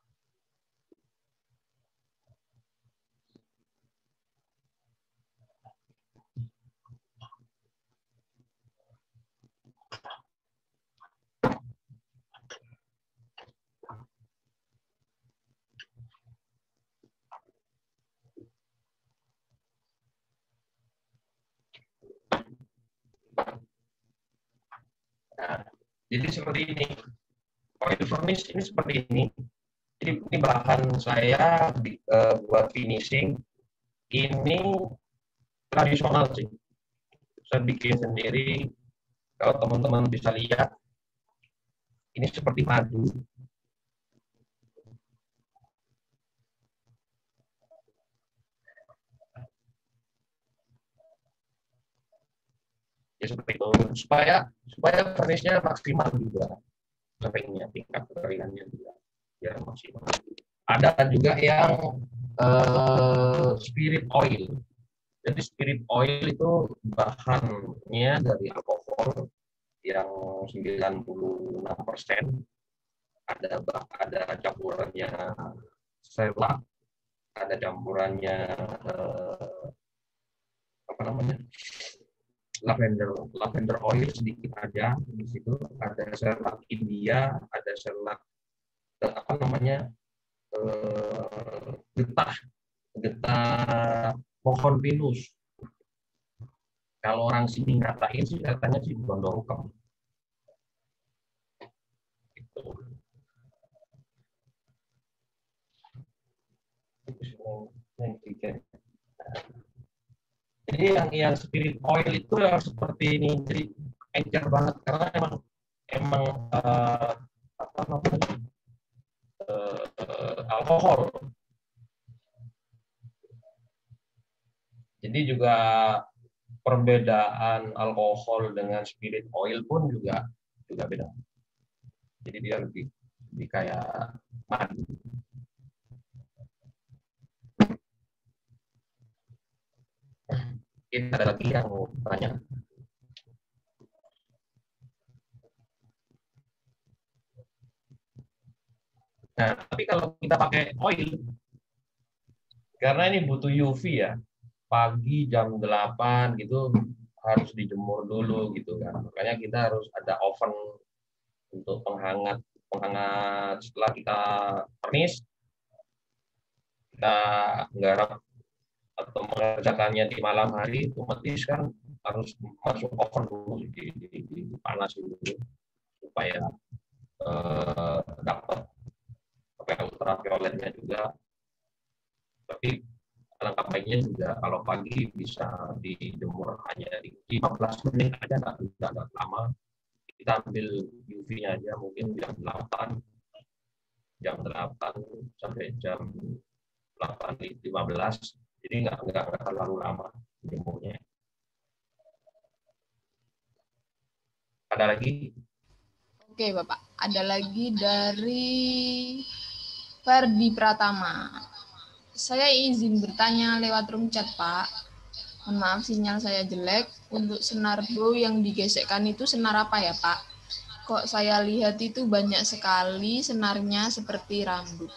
Nah, jadi seperti ini. Oil furnish ini seperti ini. Jadi ini bahan saya uh, buat finishing. Ini tradisional sih. Saya bikin sendiri. Kalau teman-teman bisa lihat, ini seperti madu. Ya seperti itu, supaya supaya furnish-nya maksimal juga, keringnya, tingkat kekeringannya juga biar maksimal. Ada juga yang uh, spirit oil. Jadi spirit oil itu bahannya dari alkohol yang sembilan puluh enam persen. Ada ada campurannya selak, ada campurannya uh, apa namanya? lavender lavender oil sedikit aja di situ, ada serat India, ada serat apa namanya eh, getah getah pohon pinus. Kalau orang sini ngatain sih katanya sih gondorukem. Gitu. Jadi yang yang spirit oil itu yang seperti ini, jadi encer banget karena emang emang uh, apa namanya uh, alkohol. Jadi juga perbedaan alkohol dengan spirit oil pun juga juga beda. Jadi dia lebih lebih kayak madu. Mungkin ada lagi yang mau tanya. Nah, tapi kalau kita pakai oil, karena ini butuh U V ya, pagi jam delapan gitu harus dijemur dulu gitu kan. Makanya kita harus ada oven untuk penghangat penghangat setelah kita pernis, kita nggarap atau mengerjakannya di malam hari, otomatis kan harus masuk oven dulu, di, di, di, dipanasin dulu supaya eh, dapat supaya ultravioletnya juga. Tapi alangkah baiknya juga kalau pagi bisa dijemur hanya di lima belas menit aja, nggak nggak lama. Kita ambil U V-nya aja mungkin jam delapan jam delapan sampai jam delapan lima belas. Jadi nggak nggak nggak terlalu lama jemurnya. Ada lagi? Oke Bapak, ada lagi dari Ferdi Pratama. Saya izin bertanya lewat room chat Pak. Mohon maaf sinyal saya jelek. Untuk senar bow yang digesekkan itu senar apa ya Pak? Kok saya lihat itu banyak sekali senarnya seperti rambut.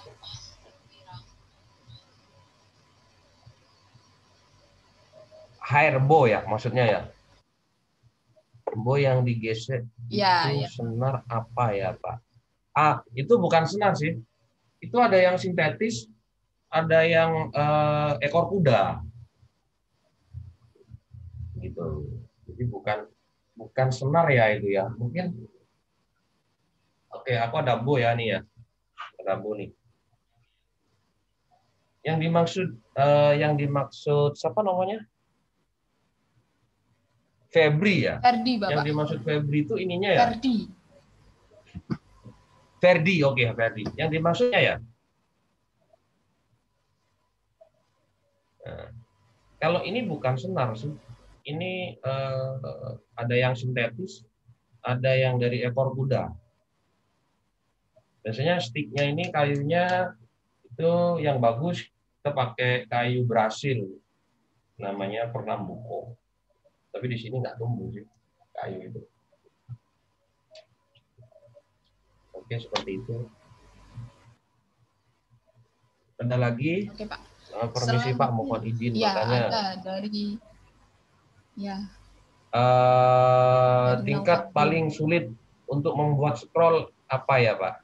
Hair bow ya maksudnya ya? Bow yang digesek Ya, itu ya. senar apa ya Pak? Ah, itu bukan senar sih. Itu ada yang sintetis, ada yang eh, ekor kuda. Gitu. Jadi bukan bukan senar ya itu ya. Mungkin oke, aku ada bow ya nih ya. Ada bow nih. Yang dimaksud eh, yang dimaksud siapa namanya? Febri ya? Ferdi Bapak. Yang dimaksud Febri itu ininya ya? Ferdi. Ferdi, oke okay, Ferdi. Yang dimaksudnya ya? Nah, kalau ini bukan senar sih. Ini eh, ada yang sintetis, ada yang dari ekor kuda. Biasanya sticknya ini kayunya itu yang bagus kita pakai kayu Brasil, namanya Pernambuco. Tapi di sini nggak tumbuh sih kayu itu. Oke, seperti itu. Ada lagi? Oke Pak. Uh, permisi Pak, mohon izin ya, bertanya. Ada dari ya. Uh, Dari tingkat Nova. paling sulit untuk membuat scroll apa ya Pak?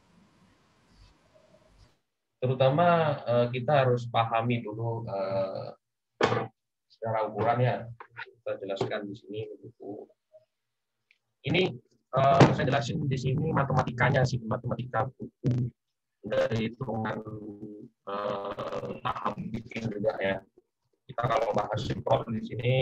Terutama uh, kita harus pahami dulu uh, secara ukurannya. Kita jelaskan di sini buku. Ini uh, saya jelasin di sini matematikanya sih, matematika buku dari hitungan uh, tahap bikin juga ya. Kita kalau bahas scroll di sini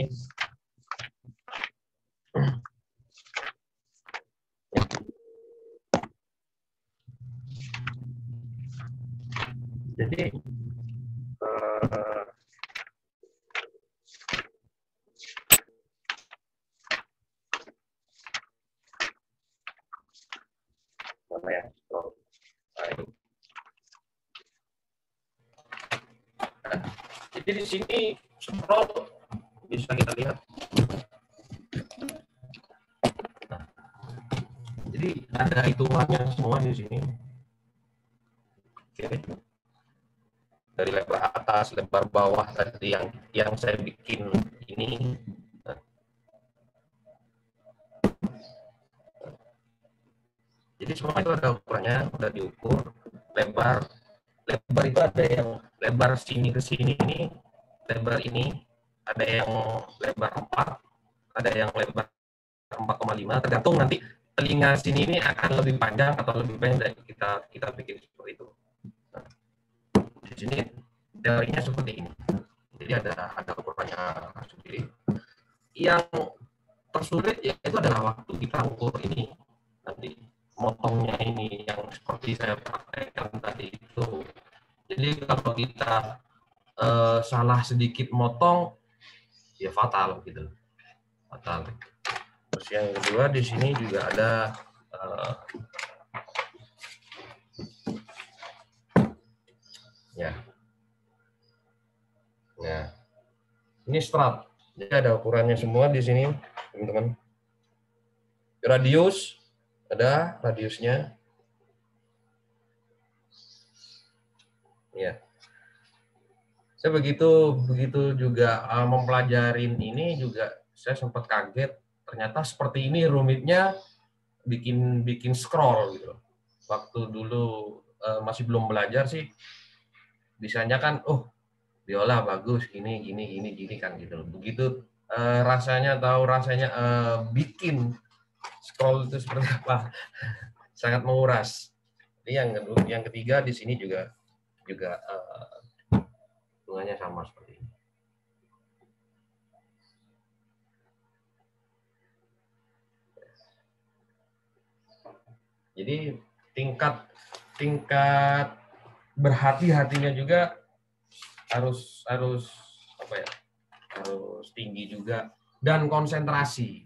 jadi uh, mana ya? Oh, nah, jadi di sini scroll bisa kita lihat. Nah, jadi ada hitungannya semua di sini. Oke. Dari lebar atas, lebar bawah tadi yang yang saya bikin ini. Nah, Jadi semua itu ada ukurannya, udah diukur. Lebar, lebar itu ada yang lebar sini ke sini ini, lebar ini, ada yang lebar empat, ada yang lebar empat koma lima, tergantung nanti telinga sini ini akan lebih panjang atau lebih pendek, kita kita bikin seperti itu. Nah, di sini teorinya seperti ini. Jadi ada ada ukurannya sendiri. Yang tersulit yaitu adalah waktu kita ukur ini nanti motongnya ini yang seperti saya praktekkan tadi itu. Jadi kalau kita eh, salah sedikit motong ya fatal gitu, fatal. Terus yang kedua di sini juga ada eh, ya, nah ini strap. Jadi ada ukurannya semua di sini, teman-teman. Radius ada radiusnya. Ya. Saya begitu begitu juga uh, mempelajarin ini juga saya sempat kaget. Ternyata seperti ini rumitnya bikin bikin scroll gitu. Waktu dulu uh, masih belum belajar sih, bisanya kan, oh biola bagus, gini gini gini gini kan gitu. Begitu uh, rasanya tahu rasanya uh, bikin scroll itu seperti apa, sangat menguras. Jadi yang kedua, yang ketiga di sini juga juga uh, hubungannya sama seperti ini. Jadi tingkat tingkat berhati-hatinya juga harus harus apa ya? Harus tinggi juga dan konsentrasi.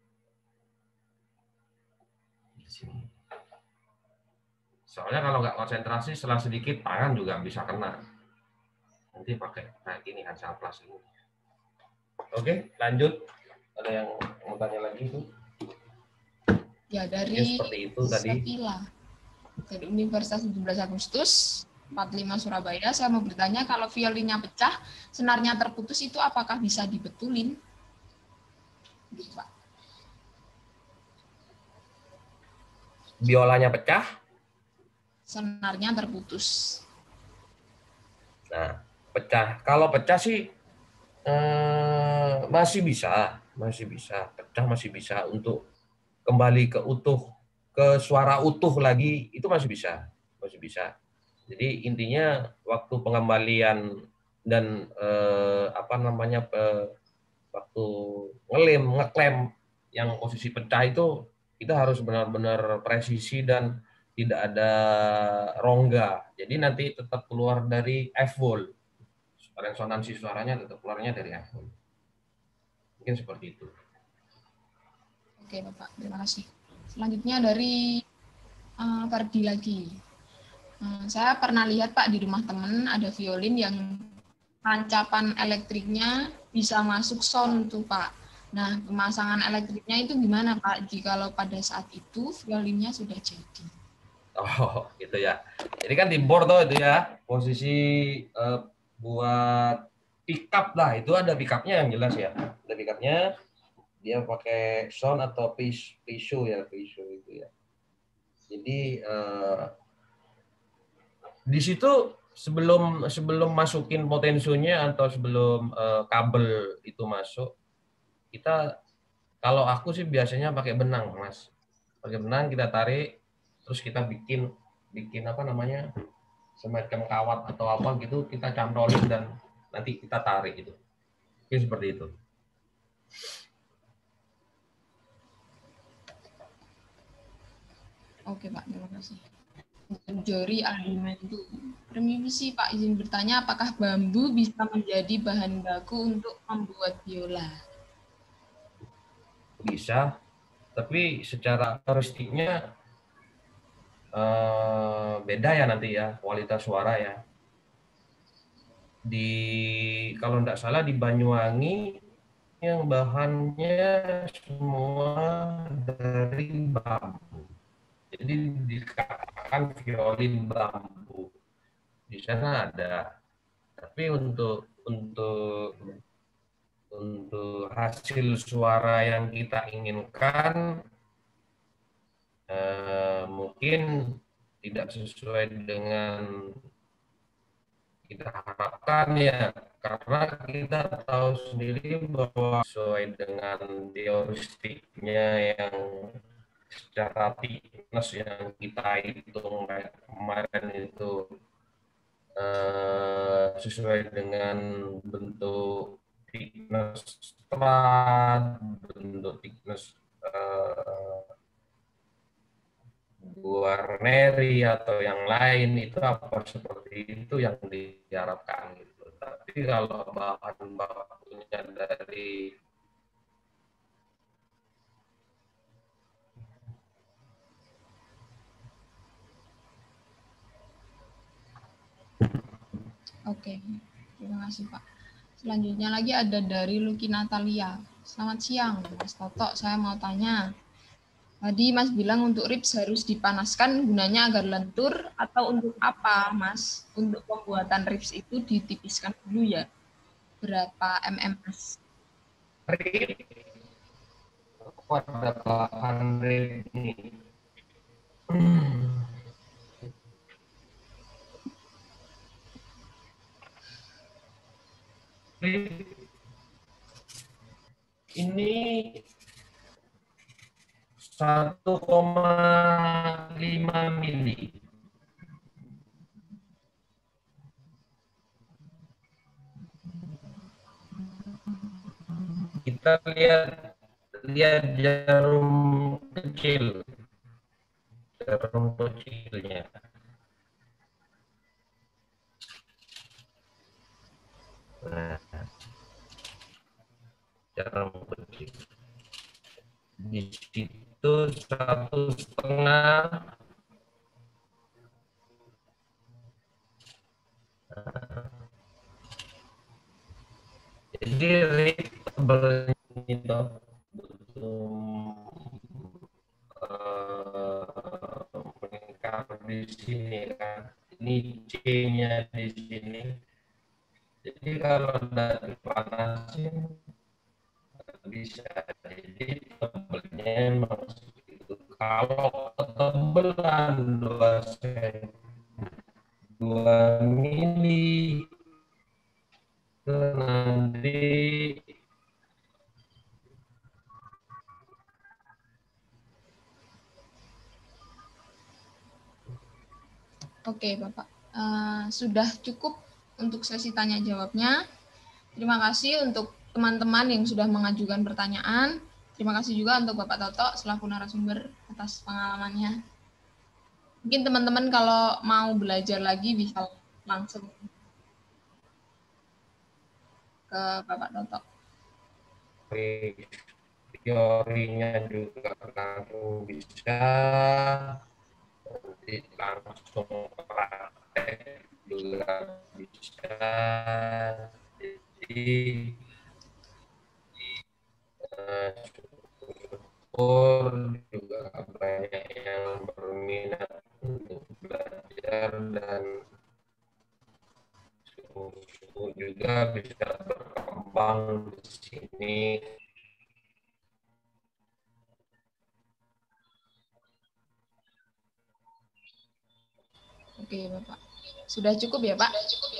Soalnya kalau nggak konsentrasi, setelah sedikit tangan juga bisa kena. Nanti pakai kayak gini kan saplas ini. Oke, lanjut. Ada yang mau tanya lagi tuh? Ya, dari Ya, seperti itu tadi. Sapila, dari Universitas tujuh belas Agustus empat puluh lima Surabaya. Saya mau bertanya, kalau violinnya pecah, senarnya terputus itu apakah bisa dibetulin? Gitu, Pak. Biolanya pecah? Senarnya terputus. Nah, pecah. Kalau pecah sih eh, masih bisa, masih bisa. Pecah masih bisa untuk kembali ke utuh, ke suara utuh lagi itu masih bisa, masih bisa. Jadi intinya waktu pengembalian dan eh, apa namanya eh, waktu ngelem, ngeklem yang posisi pecah itu kita harus benar-benar presisi dan tidak ada rongga. Jadi nanti tetap keluar dari F-wall. Resonansi suaranya tetap keluarnya dari F-wall. Mungkin seperti itu. Oke, Bapak. Terima kasih. Selanjutnya dari uh, Fardi lagi. Uh, saya pernah lihat, Pak, di rumah teman ada violin yang tancapan elektriknya bisa masuk sound tuh, Pak. Nah, pemasangan elektriknya itu gimana, Pak? Jikalau pada saat itu violinnya sudah jadi. Oh, gitu ya. Jadi kan di board tuh itu ya, posisi uh, buat pickup lah, itu ada pickupnya yang jelas ya. Ada pickupnya, dia pakai sound atau pisau ya, pisau itu ya. Jadi uh, di situ sebelum sebelum masukin potensionya atau sebelum uh, kabel itu masuk, kita kalau aku sih biasanya pakai benang, Mas. Pakai benang kita tarik, terus kita bikin bikin apa namanya semacam kawat atau apa gitu, kita cantolin dan nanti kita tarik gitu. Mungkin seperti itu. Oke, Pak, terima kasih. Jori Aldimentu. Permisi, Pak, izin bertanya, apakah bambu bisa menjadi bahan baku untuk membuat biola? Bisa, tapi secara karakteristiknya eh, beda ya nanti ya, kualitas suara ya. Di kalau tidak salah di Banyuwangi yang bahannya semua dari bambu. Jadi dikatakan violin bambu. Di sana ada. Tapi untuk untuk untuk hasil suara yang kita inginkan uh, mungkin tidak sesuai dengan kita harapkan ya, karena kita tahu sendiri bahwa sesuai dengan heuristiknya yang secara fitness yang kita hitung kayak kemarin itu eh, sesuai dengan bentuk thickness strat, bentuk thickness eh, Guarneri atau yang lain itu apa seperti itu yang diharapkan gitu. Tapi kalau bahan bakunya dari Oke, terima kasih Pak. Selanjutnya lagi ada dari Lucky Natalia. Selamat siang, Mas Toto. Saya mau tanya. Tadi Mas bilang untuk ribs harus dipanaskan gunanya agar lentur atau untuk apa, Mas? Untuk pembuatan ribs itu ditipiskan dulu ya? Berapa mm, Mas? rib pada bahan rib ini. Ini satu koma lima mili. Kita lihat lihat jarum kecil, jarum kecilnya. Nah, jarum kecil. Di situ satu setengah. Jadi rib tebal itu meningkat di sini kan. Ini C-nya di sini. Jadi kalau tidak dipanasin bisa, jadi tebelnya emang segitu. Kalau ketebelan dua sen dua mili itu nanti Oke Bapak, uh, sudah cukup untuk sesi tanya jawabnya. Terima kasih untuk teman-teman yang sudah mengajukan pertanyaan. Terima kasih juga untuk Bapak Toto selaku narasumber atas pengalamannya. Mungkin teman-teman kalau mau belajar lagi bisa langsung ke Bapak Toto. Teorinya juga langsung bisa, nanti langsung praktek juga bisa. Jadi syukur juga banyak yang berminat untuk belajar dan syukur juga bisa berkembang di sini. Oke Bapak, sudah cukup ya Pak?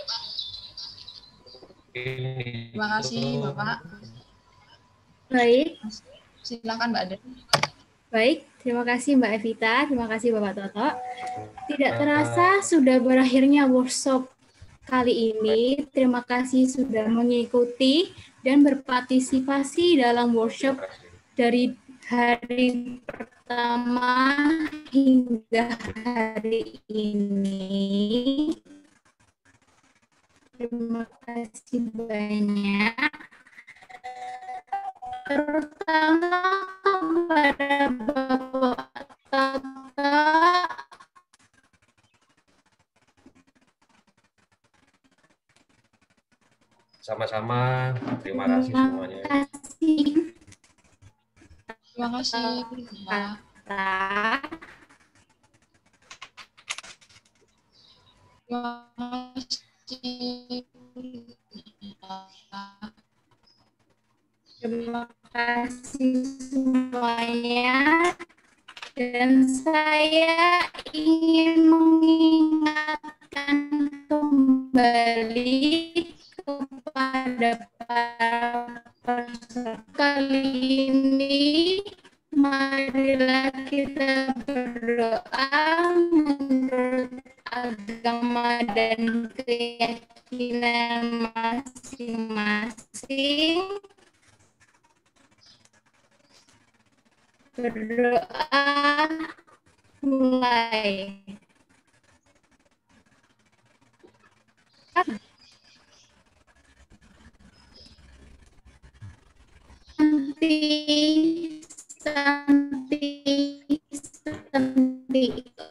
Terima kasih Bapak. Baik. Silakan Mbak Ade. Baik, terima kasih Mbak Evita, terima kasih Bapak Toto. Tidak terasa sudah berakhirnya workshop kali ini. Terima kasih sudah mengikuti dan berpartisipasi dalam workshop dari hari pertama hingga hari ini. Terima kasih banyak. Terutama kepada Bapak Toto, sama-sama, terima kasih semuanya. Terima kasih. Terima kasih Pak. Terima kasih. Terima kasih semuanya Dan saya ingin mengingatkan kembali kepada para peserta kali ini, marilah kita berdoa menurut agama dan keyakinan masing-masing. Berdoa mulai. Santi, Santi, Santi.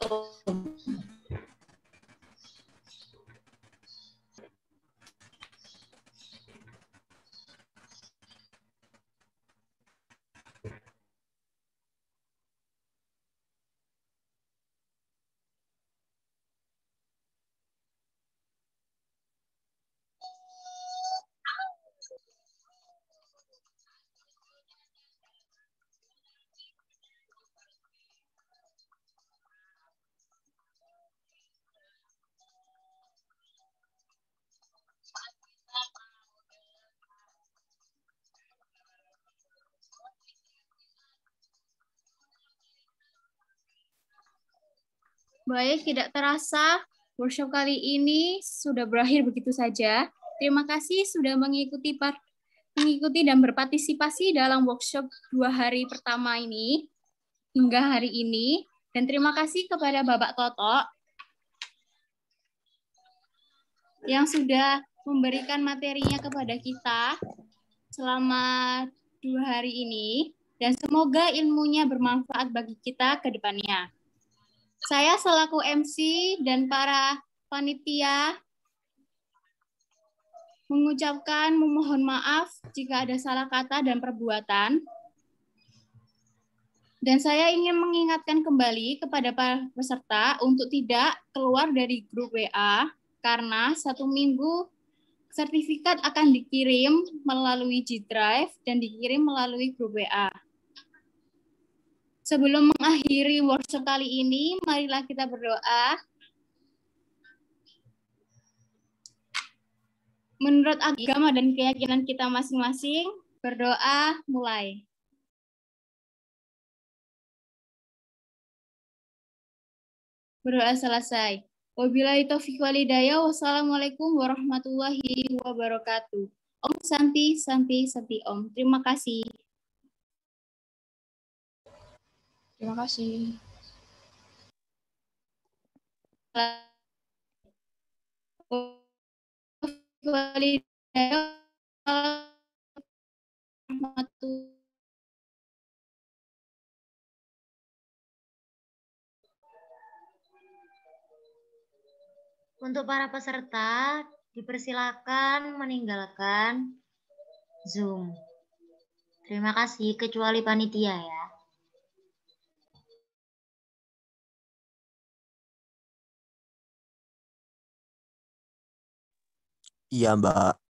Baik, tidak terasa workshop kali ini sudah berakhir begitu saja. Terima kasih sudah mengikuti mengikuti dan berpartisipasi dalam workshop dua hari pertama ini hingga hari ini. Dan terima kasih kepada Bapak Toto yang sudah memberikan materinya kepada kita selama dua hari ini. Dan semoga ilmunya bermanfaat bagi kita ke depannya. Saya selaku M C dan para panitia mengucapkan memohon maaf jika ada salah kata dan perbuatan. Dan saya ingin mengingatkan kembali kepada para peserta untuk tidak keluar dari grup W A karena satu minggu sertifikat akan dikirim melalui G Drive dan dikirim melalui grup W A. Sebelum mengakhiri workshop kali ini, marilah kita berdoa. Menurut agama dan keyakinan kita masing-masing, berdoa mulai. Berdoa selesai. Wabillahi taufiq wal hidayah. Wassalamualaikum warahmatullahi wabarakatuh. Om Santi, Santi, Santi Om. Terima kasih. Terima kasih. Untuk para peserta, dipersilakan meninggalkan Zoom. Terima kasih, kecuali panitia ya. Iya, Mbak.